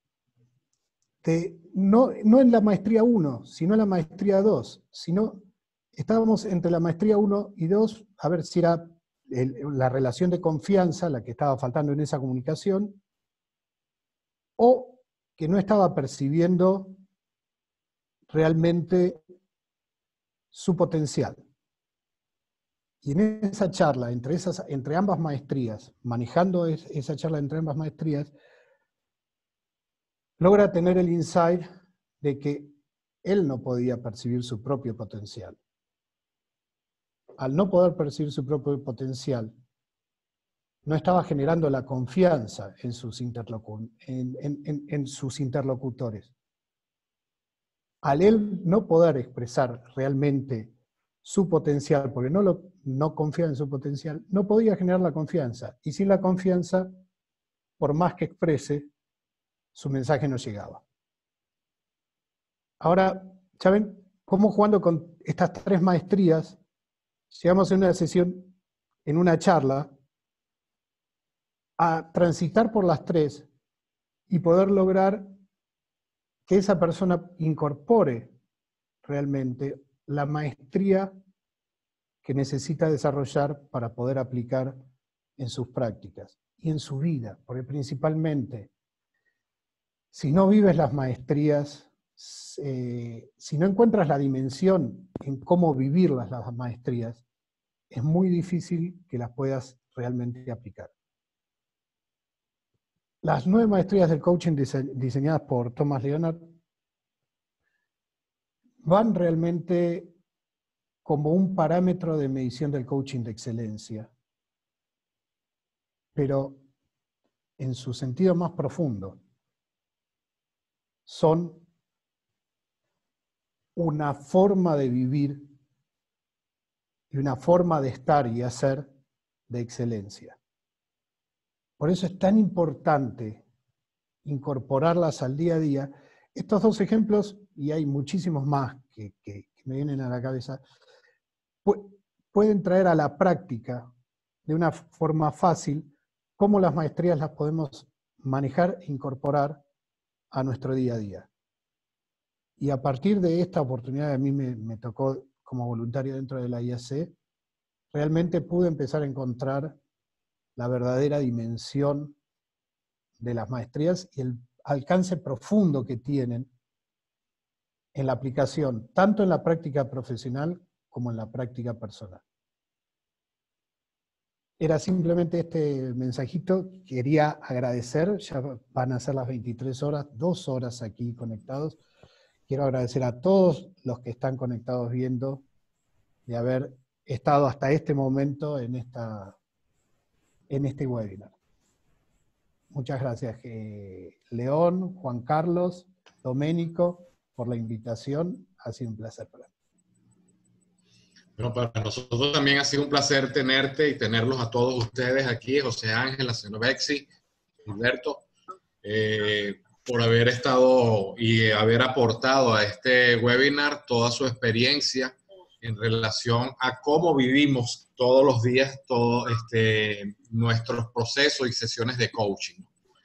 de no, no en la maestría uno, sino en la maestría dos, sino estábamos entre la maestría uno y dos, a ver si era el, la relación de confianza la que estaba faltando en esa comunicación, o que no estaba percibiendo realmente su potencial. Y en esa charla, entre, esas, entre ambas maestrías, manejando es, esa charla entre ambas maestrías, logra tener el insight de que él no podía percibir su propio potencial. Al no poder percibir su propio potencial, no estaba generando la confianza en sus, interlocu en, en, en, en sus interlocutores. Al él no poder expresar realmente su potencial, porque no, lo, no confiaba en su potencial, no podía generar la confianza. Y sin la confianza, por más que exprese, su mensaje no llegaba. Ahora, ¿saben cómo jugando con estas tres maestrías, llegamos en una sesión, en una charla, a transitar por las tres y poder lograr que esa persona incorpore realmente la maestría que necesita desarrollar para poder aplicar en sus prácticas y en su vida, porque principalmente, si no vives las maestrías, eh, si no encuentras la dimensión en cómo vivirlas las maestrías, es muy difícil que las puedas realmente aplicar. Las nueve maestrías del coaching dise diseñadas por Thomas Leonard van realmente como un parámetro de medición del coaching de excelencia, pero en su sentido más profundo, son una forma de vivir y una forma de estar y hacer de excelencia. Por eso es tan importante incorporarlas al día a día. Estos dos ejemplos, y hay muchísimos más que, que, que me vienen a la cabeza, pu pueden traer a la práctica de una forma fácil cómo las maestrías las podemos manejar e incorporar a nuestro día a día. Y a partir de esta oportunidad, a mí me, me tocó como voluntario dentro de la I A C, realmente pude empezar a encontrar la verdadera dimensión de las maestrías y el alcance profundo que tienen en la aplicación, tanto en la práctica profesional como en la práctica personal. Era simplemente este mensajito, quería agradecer, ya van a ser las veintitrés horas, dos horas aquí conectados. Quiero agradecer a todos los que están conectados viendo, de haber estado hasta este momento en, esta, en este webinar. Muchas gracias, eh, León, Juan Carlos, Doménico, por la invitación. Ha sido un placer para mí. Bueno, para nosotros también ha sido un placer tenerte y tenerlos a todos ustedes aquí, José Ángel, la señora Bexy, Gilberto, eh, por haber estado y haber aportado a este webinar toda su experiencia en relación a cómo vivimos todos los días todos este, nuestros procesos y sesiones de coaching.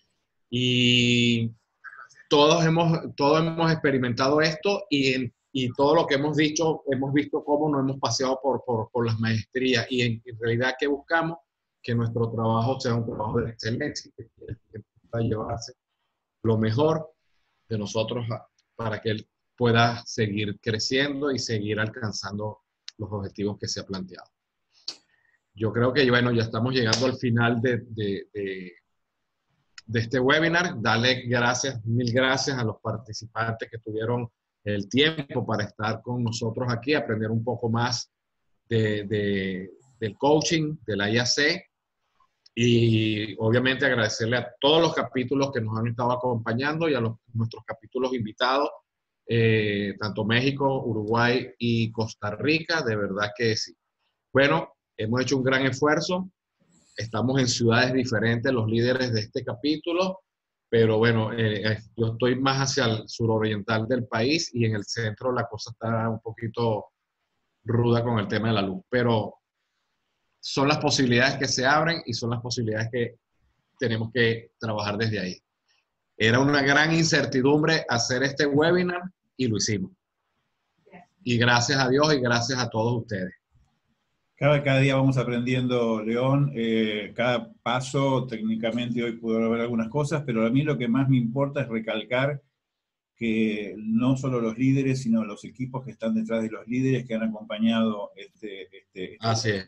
Y todos hemos, todos hemos experimentado esto y, en, y todo lo que hemos dicho, hemos visto cómo nos hemos paseado por, por, por las maestrías y en, en realidad, ¿qué buscamos? que nuestro trabajo sea un trabajo de excelencia, que pueda llevarse lo mejor de nosotros a, para que él pueda seguir creciendo y seguir alcanzando los objetivos que se ha planteado. Yo creo que, bueno, ya estamos llegando al final de, de, de, de este webinar. Darle gracias, mil gracias a los participantes que tuvieron el tiempo para estar con nosotros aquí, aprender un poco más de, de, del coaching, de la I A C, y obviamente agradecerle a todos los capítulos que nos han estado acompañando y a los, nuestros capítulos invitados, eh, tanto México, Uruguay y Costa Rica, de verdad que sí. Bueno, hemos hecho un gran esfuerzo, estamos en ciudades diferentes los líderes de este capítulo, pero bueno, eh, yo estoy más hacia el suroriental del país y en el centro la cosa está un poquito ruda con el tema de la luz, pero son las posibilidades que se abren y son las posibilidades que tenemos que trabajar desde ahí. Era una gran incertidumbre hacer este webinar y lo hicimos. Y gracias a Dios y gracias a todos ustedes. Cada, cada día vamos aprendiendo, León, eh, cada paso, técnicamente hoy pudo haber algunas cosas, pero a mí lo que más me importa es recalcar que no solo los líderes, sino los equipos que están detrás de los líderes que han acompañado este... este, este Así es.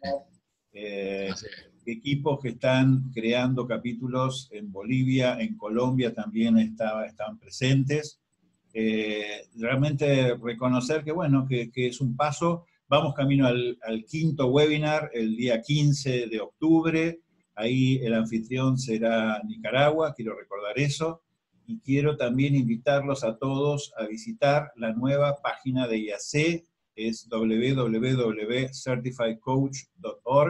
Eh, equipos que están creando capítulos en Bolivia, en Colombia también estaba, estaban presentes. Eh, realmente reconocer que, bueno, que, que es un paso. Vamos camino al, al quinto webinar el día quince de octubre. Ahí el anfitrión será Nicaragua, quiero recordar eso. Y quiero también invitarlos a todos a visitar la nueva página de I A C, es w w w punto certified coach punto org,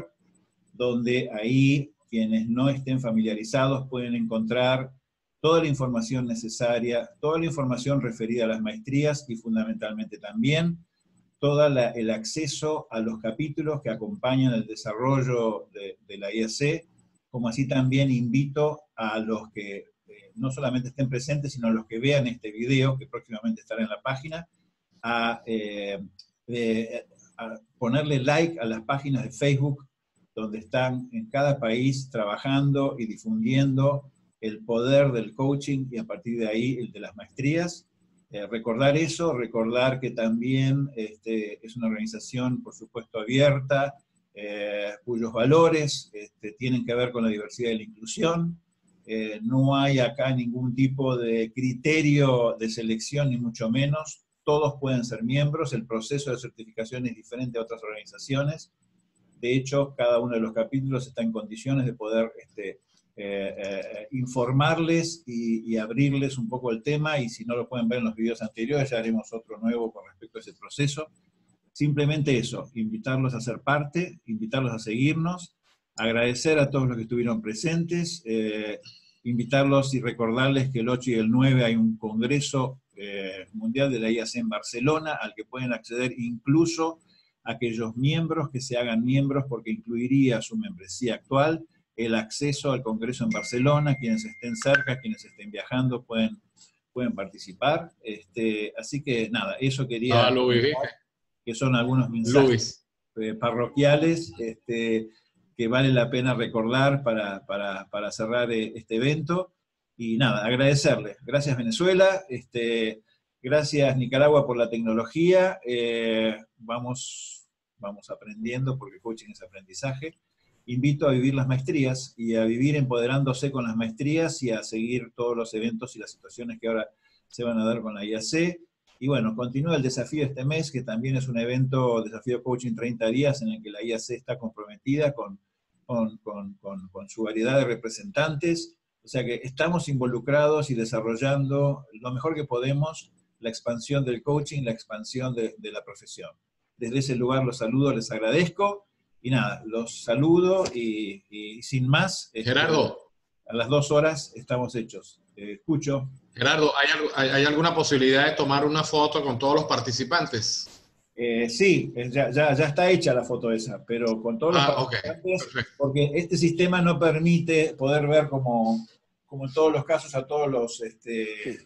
donde ahí quienes no estén familiarizados pueden encontrar toda la información necesaria, toda la información referida a las maestrías y fundamentalmente también todo el acceso a los capítulos que acompañan el desarrollo de, de la I A C, como así también invito a los que eh, no solamente estén presentes, sino a los que vean este video, que próximamente estará en la página, a, eh, eh, a ponerle like a las páginas de Facebook, donde están en cada país trabajando y difundiendo el poder del coaching y a partir de ahí el de las maestrías. Eh, recordar eso, recordar que también este, es una organización, por supuesto, abierta, eh, cuyos valores este, tienen que ver con la diversidad y la inclusión. Eh, no hay acá ningún tipo de criterio de selección, ni mucho menos. Todos pueden ser miembros, el proceso de certificación es diferente a otras organizaciones. De hecho, cada uno de los capítulos está en condiciones de poder este, eh, eh, informarles y, y abrirles un poco el tema, y si no lo pueden ver en los videos anteriores, ya haremos otro nuevo con respecto a ese proceso. Simplemente eso, invitarlos a ser parte, invitarlos a seguirnos, agradecer a todos los que estuvieron presentes, eh, invitarlos y recordarles que el ocho y el nueve hay un congreso eh, mundial de la I A C en Barcelona, al que pueden acceder incluso aquellos miembros que se hagan miembros, porque incluiría su membresía actual, el acceso al Congreso en Barcelona, quienes estén cerca, quienes estén viajando, pueden, pueden participar. Este, así que nada, eso quería... Ah, Luis. Que son algunos mensajes eh, parroquiales este, que vale la pena recordar para, para, para cerrar eh, este evento. Y nada, agradecerles. Gracias Venezuela, este, gracias Nicaragua por la tecnología. Eh, vamos... vamos aprendiendo, porque coaching es aprendizaje. Invito a vivir las maestrías y a vivir empoderándose con las maestrías y a seguir todos los eventos y las situaciones que ahora se van a dar con la I A C. Y bueno, continúa el desafío este mes, que también es un evento, desafío coaching treinta días, en el que la I A C está comprometida con, con, con, con, con su variedad de representantes. O sea que estamos involucrados y desarrollando lo mejor que podemos la expansión del coaching, la expansión de, de la profesión. Desde ese lugar los saludo, les agradezco, y nada, los saludo, y, y sin más, Gerardo, este, a las dos horas estamos hechos. Eh, escucho. Gerardo, ¿hay, hay, ¿hay alguna posibilidad de tomar una foto con todos los participantes? Eh, sí, ya, ya, ya está hecha la foto esa, pero con todos los ah, participantes, okay. Porque este sistema no permite poder ver como, como en todos los casos a todos los, este,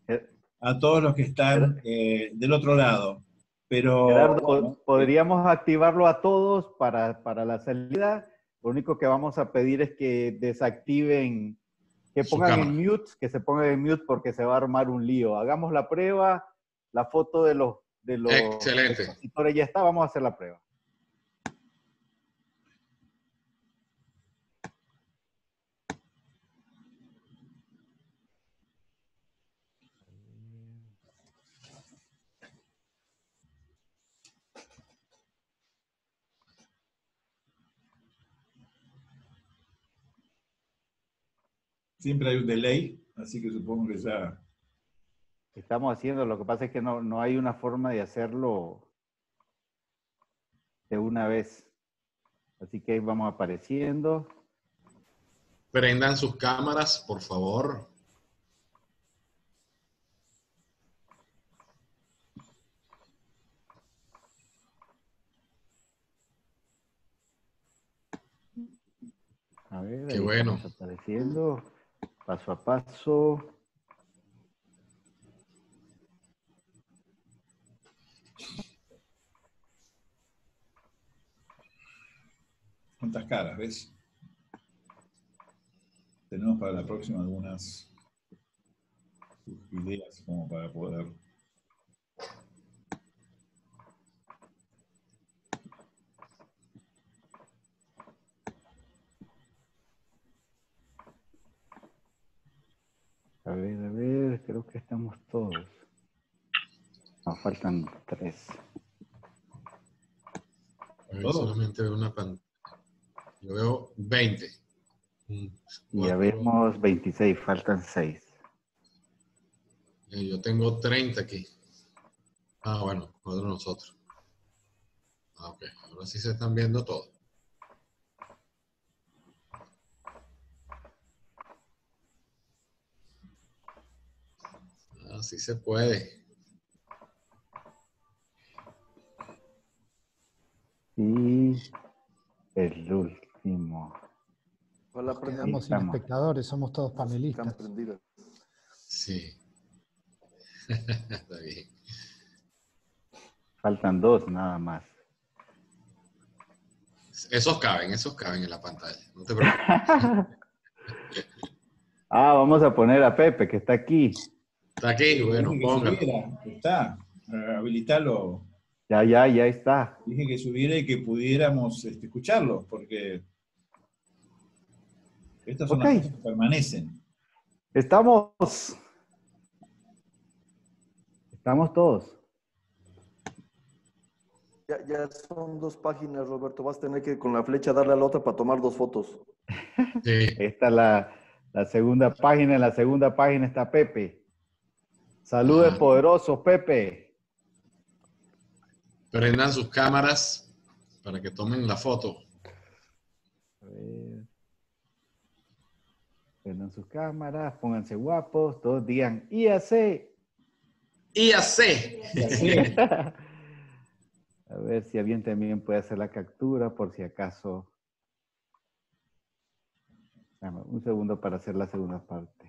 a todos los que están eh, del otro lado. Pero, Gerardo, bueno, podríamos activarlo a todos para, para la salida Lo único que vamos a pedir es que desactiven, que Su pongan en cámara. mute, que se pongan en mute porque se va a armar un lío. Hagamos la prueba, la foto de los, de los Excelente. expositores ya está, vamos a hacer la prueba. Siempre hay un delay, así que supongo que ya... Estamos haciendo, lo que pasa es que no, no hay una forma de hacerlo de una vez. Así que ahí vamos apareciendo. Prendan sus cámaras, por favor. A ver, Qué ahí bueno. estamos apareciendo paso a paso. ¿Cuántas caras, ves? Tenemos para la próxima algunas ideas como para poder... A ver, a ver, creo que estamos todos. Nos faltan tres. A ver, ¿Todos? solamente veo una pantalla. Yo veo veinte. Un, Ya cuatro. vemos veintiséis, faltan seis. Eh, Yo tengo treinta aquí. Ah, bueno, cuatro de nosotros. Ah, ok. Ahora sí se están viendo todos. Así se puede. Y el último. Hola, Nos prendan. quedamos sin estamos. espectadores, somos todos Están panelistas. prendidas. Sí. Está bien. Faltan dos nada más. Esos caben, esos caben en la pantalla. No te preocupes. Ah, vamos a poner a Pepe, que está aquí. Está aquí, bueno, Dije que póngalo. subiera, está. Eh, habilitarlo. Ya, ya, ya está. Dije que subiera y que pudiéramos este, escucharlo, porque estas son Ok. las cosas que permanecen. Estamos. Estamos todos. Ya, ya son dos páginas, Roberto. Vas a tener que con la flecha darle a la otra para tomar dos fotos. Sí. Esta es la, la segunda página. En la segunda página está Pepe. Saludos Ajá. poderosos, Pepe. Prendan sus cámaras para que tomen la foto. A ver. Prendan sus cámaras, pónganse guapos, todos digan I A C. Y así. A ver si alguien también puede hacer la captura por si acaso. Dame un segundo para hacer la segunda parte.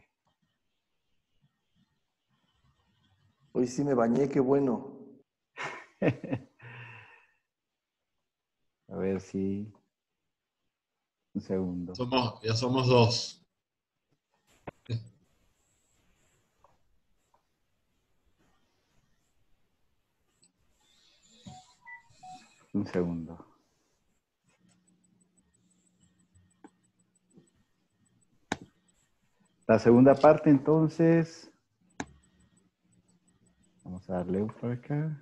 Hoy sí me bañé, qué bueno. A ver si... Un segundo. Somos, ya somos dos. Un segundo. La segunda parte, entonces... Vamos a darle un por acá.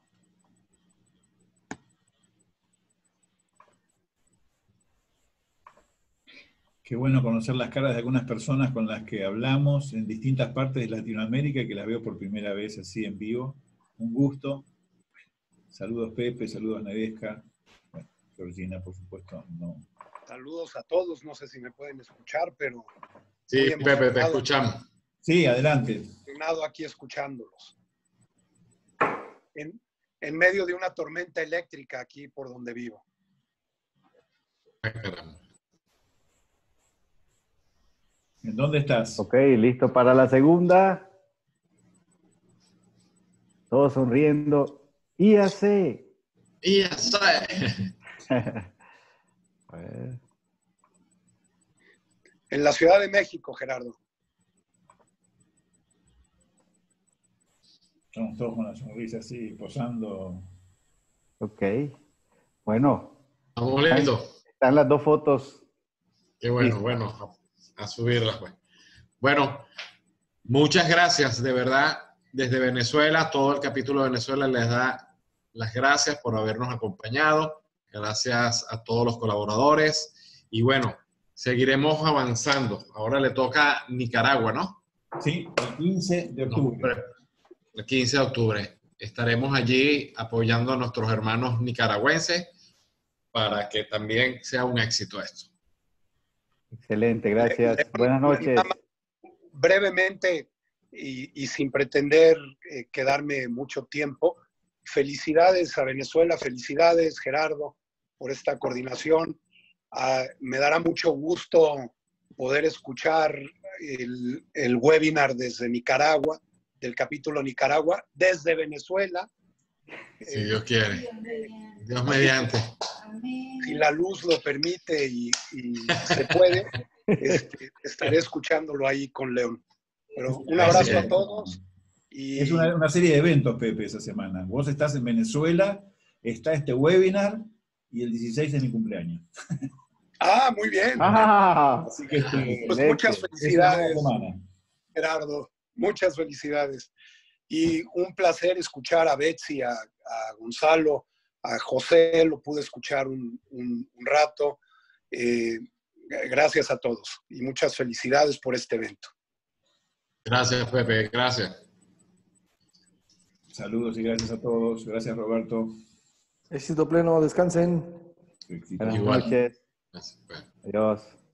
Qué bueno conocer las caras de algunas personas con las que hablamos en distintas partes de Latinoamérica, que las veo por primera vez así en vivo. Un gusto. Saludos Pepe, saludos Nedesca. Bueno, Georgina, por supuesto, no. Saludos a todos, no sé si me pueden escuchar, pero Sí, muy Pepe, te emocionado, escuchamos. Sí, adelante. emocionado aquí escuchándolos. En, en medio de una tormenta eléctrica aquí por donde vivo. Ay, caramba. ¿En dónde estás? Ok, listo para la segunda. Todos sonriendo. I A C. Y así. A ver. En la Ciudad de México, Gerardo. Estamos todos con la sonrisa así, posando. Ok. Bueno. Estamos listos. Están las dos fotos. Qué bueno, sí. Bueno, a, a subirlas, pues. Bueno, muchas gracias, de verdad, desde Venezuela, todo el capítulo de Venezuela les da las gracias por habernos acompañado, gracias a todos los colaboradores, y bueno, seguiremos avanzando. Ahora le toca Nicaragua, ¿no? Sí, el quince de octubre. No, el quince de octubre. Estaremos allí apoyando a nuestros hermanos nicaragüenses para que también sea un éxito esto. Excelente, gracias. Buenas noches. Brevemente y, y sin pretender eh, quedarme mucho tiempo, felicidades a Venezuela, felicidades Gerardo por esta coordinación. Uh, me dará mucho gusto poder escuchar el, el webinar desde Nicaragua, del capítulo Nicaragua, desde Venezuela. Si Dios quiere. Dios mediante. Si la luz lo permite y, y se puede, este, estaré escuchándolo ahí con León. Pero un abrazo a todos. Y... Es una, una serie de eventos, Pepe, esa semana. Vos estás en Venezuela, está este webinar y el dieciséis es mi cumpleaños. Ah, muy bien. Ah, Así que pues muchas felicidades, Gerardo. Muchas felicidades. Y un placer escuchar a Betsy, a, a Gonzalo, a José, lo pude escuchar un, un, un rato. Eh, gracias a todos y muchas felicidades por este evento. Gracias, Pepe. Gracias. Saludos y gracias a todos. Gracias, Roberto. Éxito pleno. Descansen. Buenas noches. Adiós.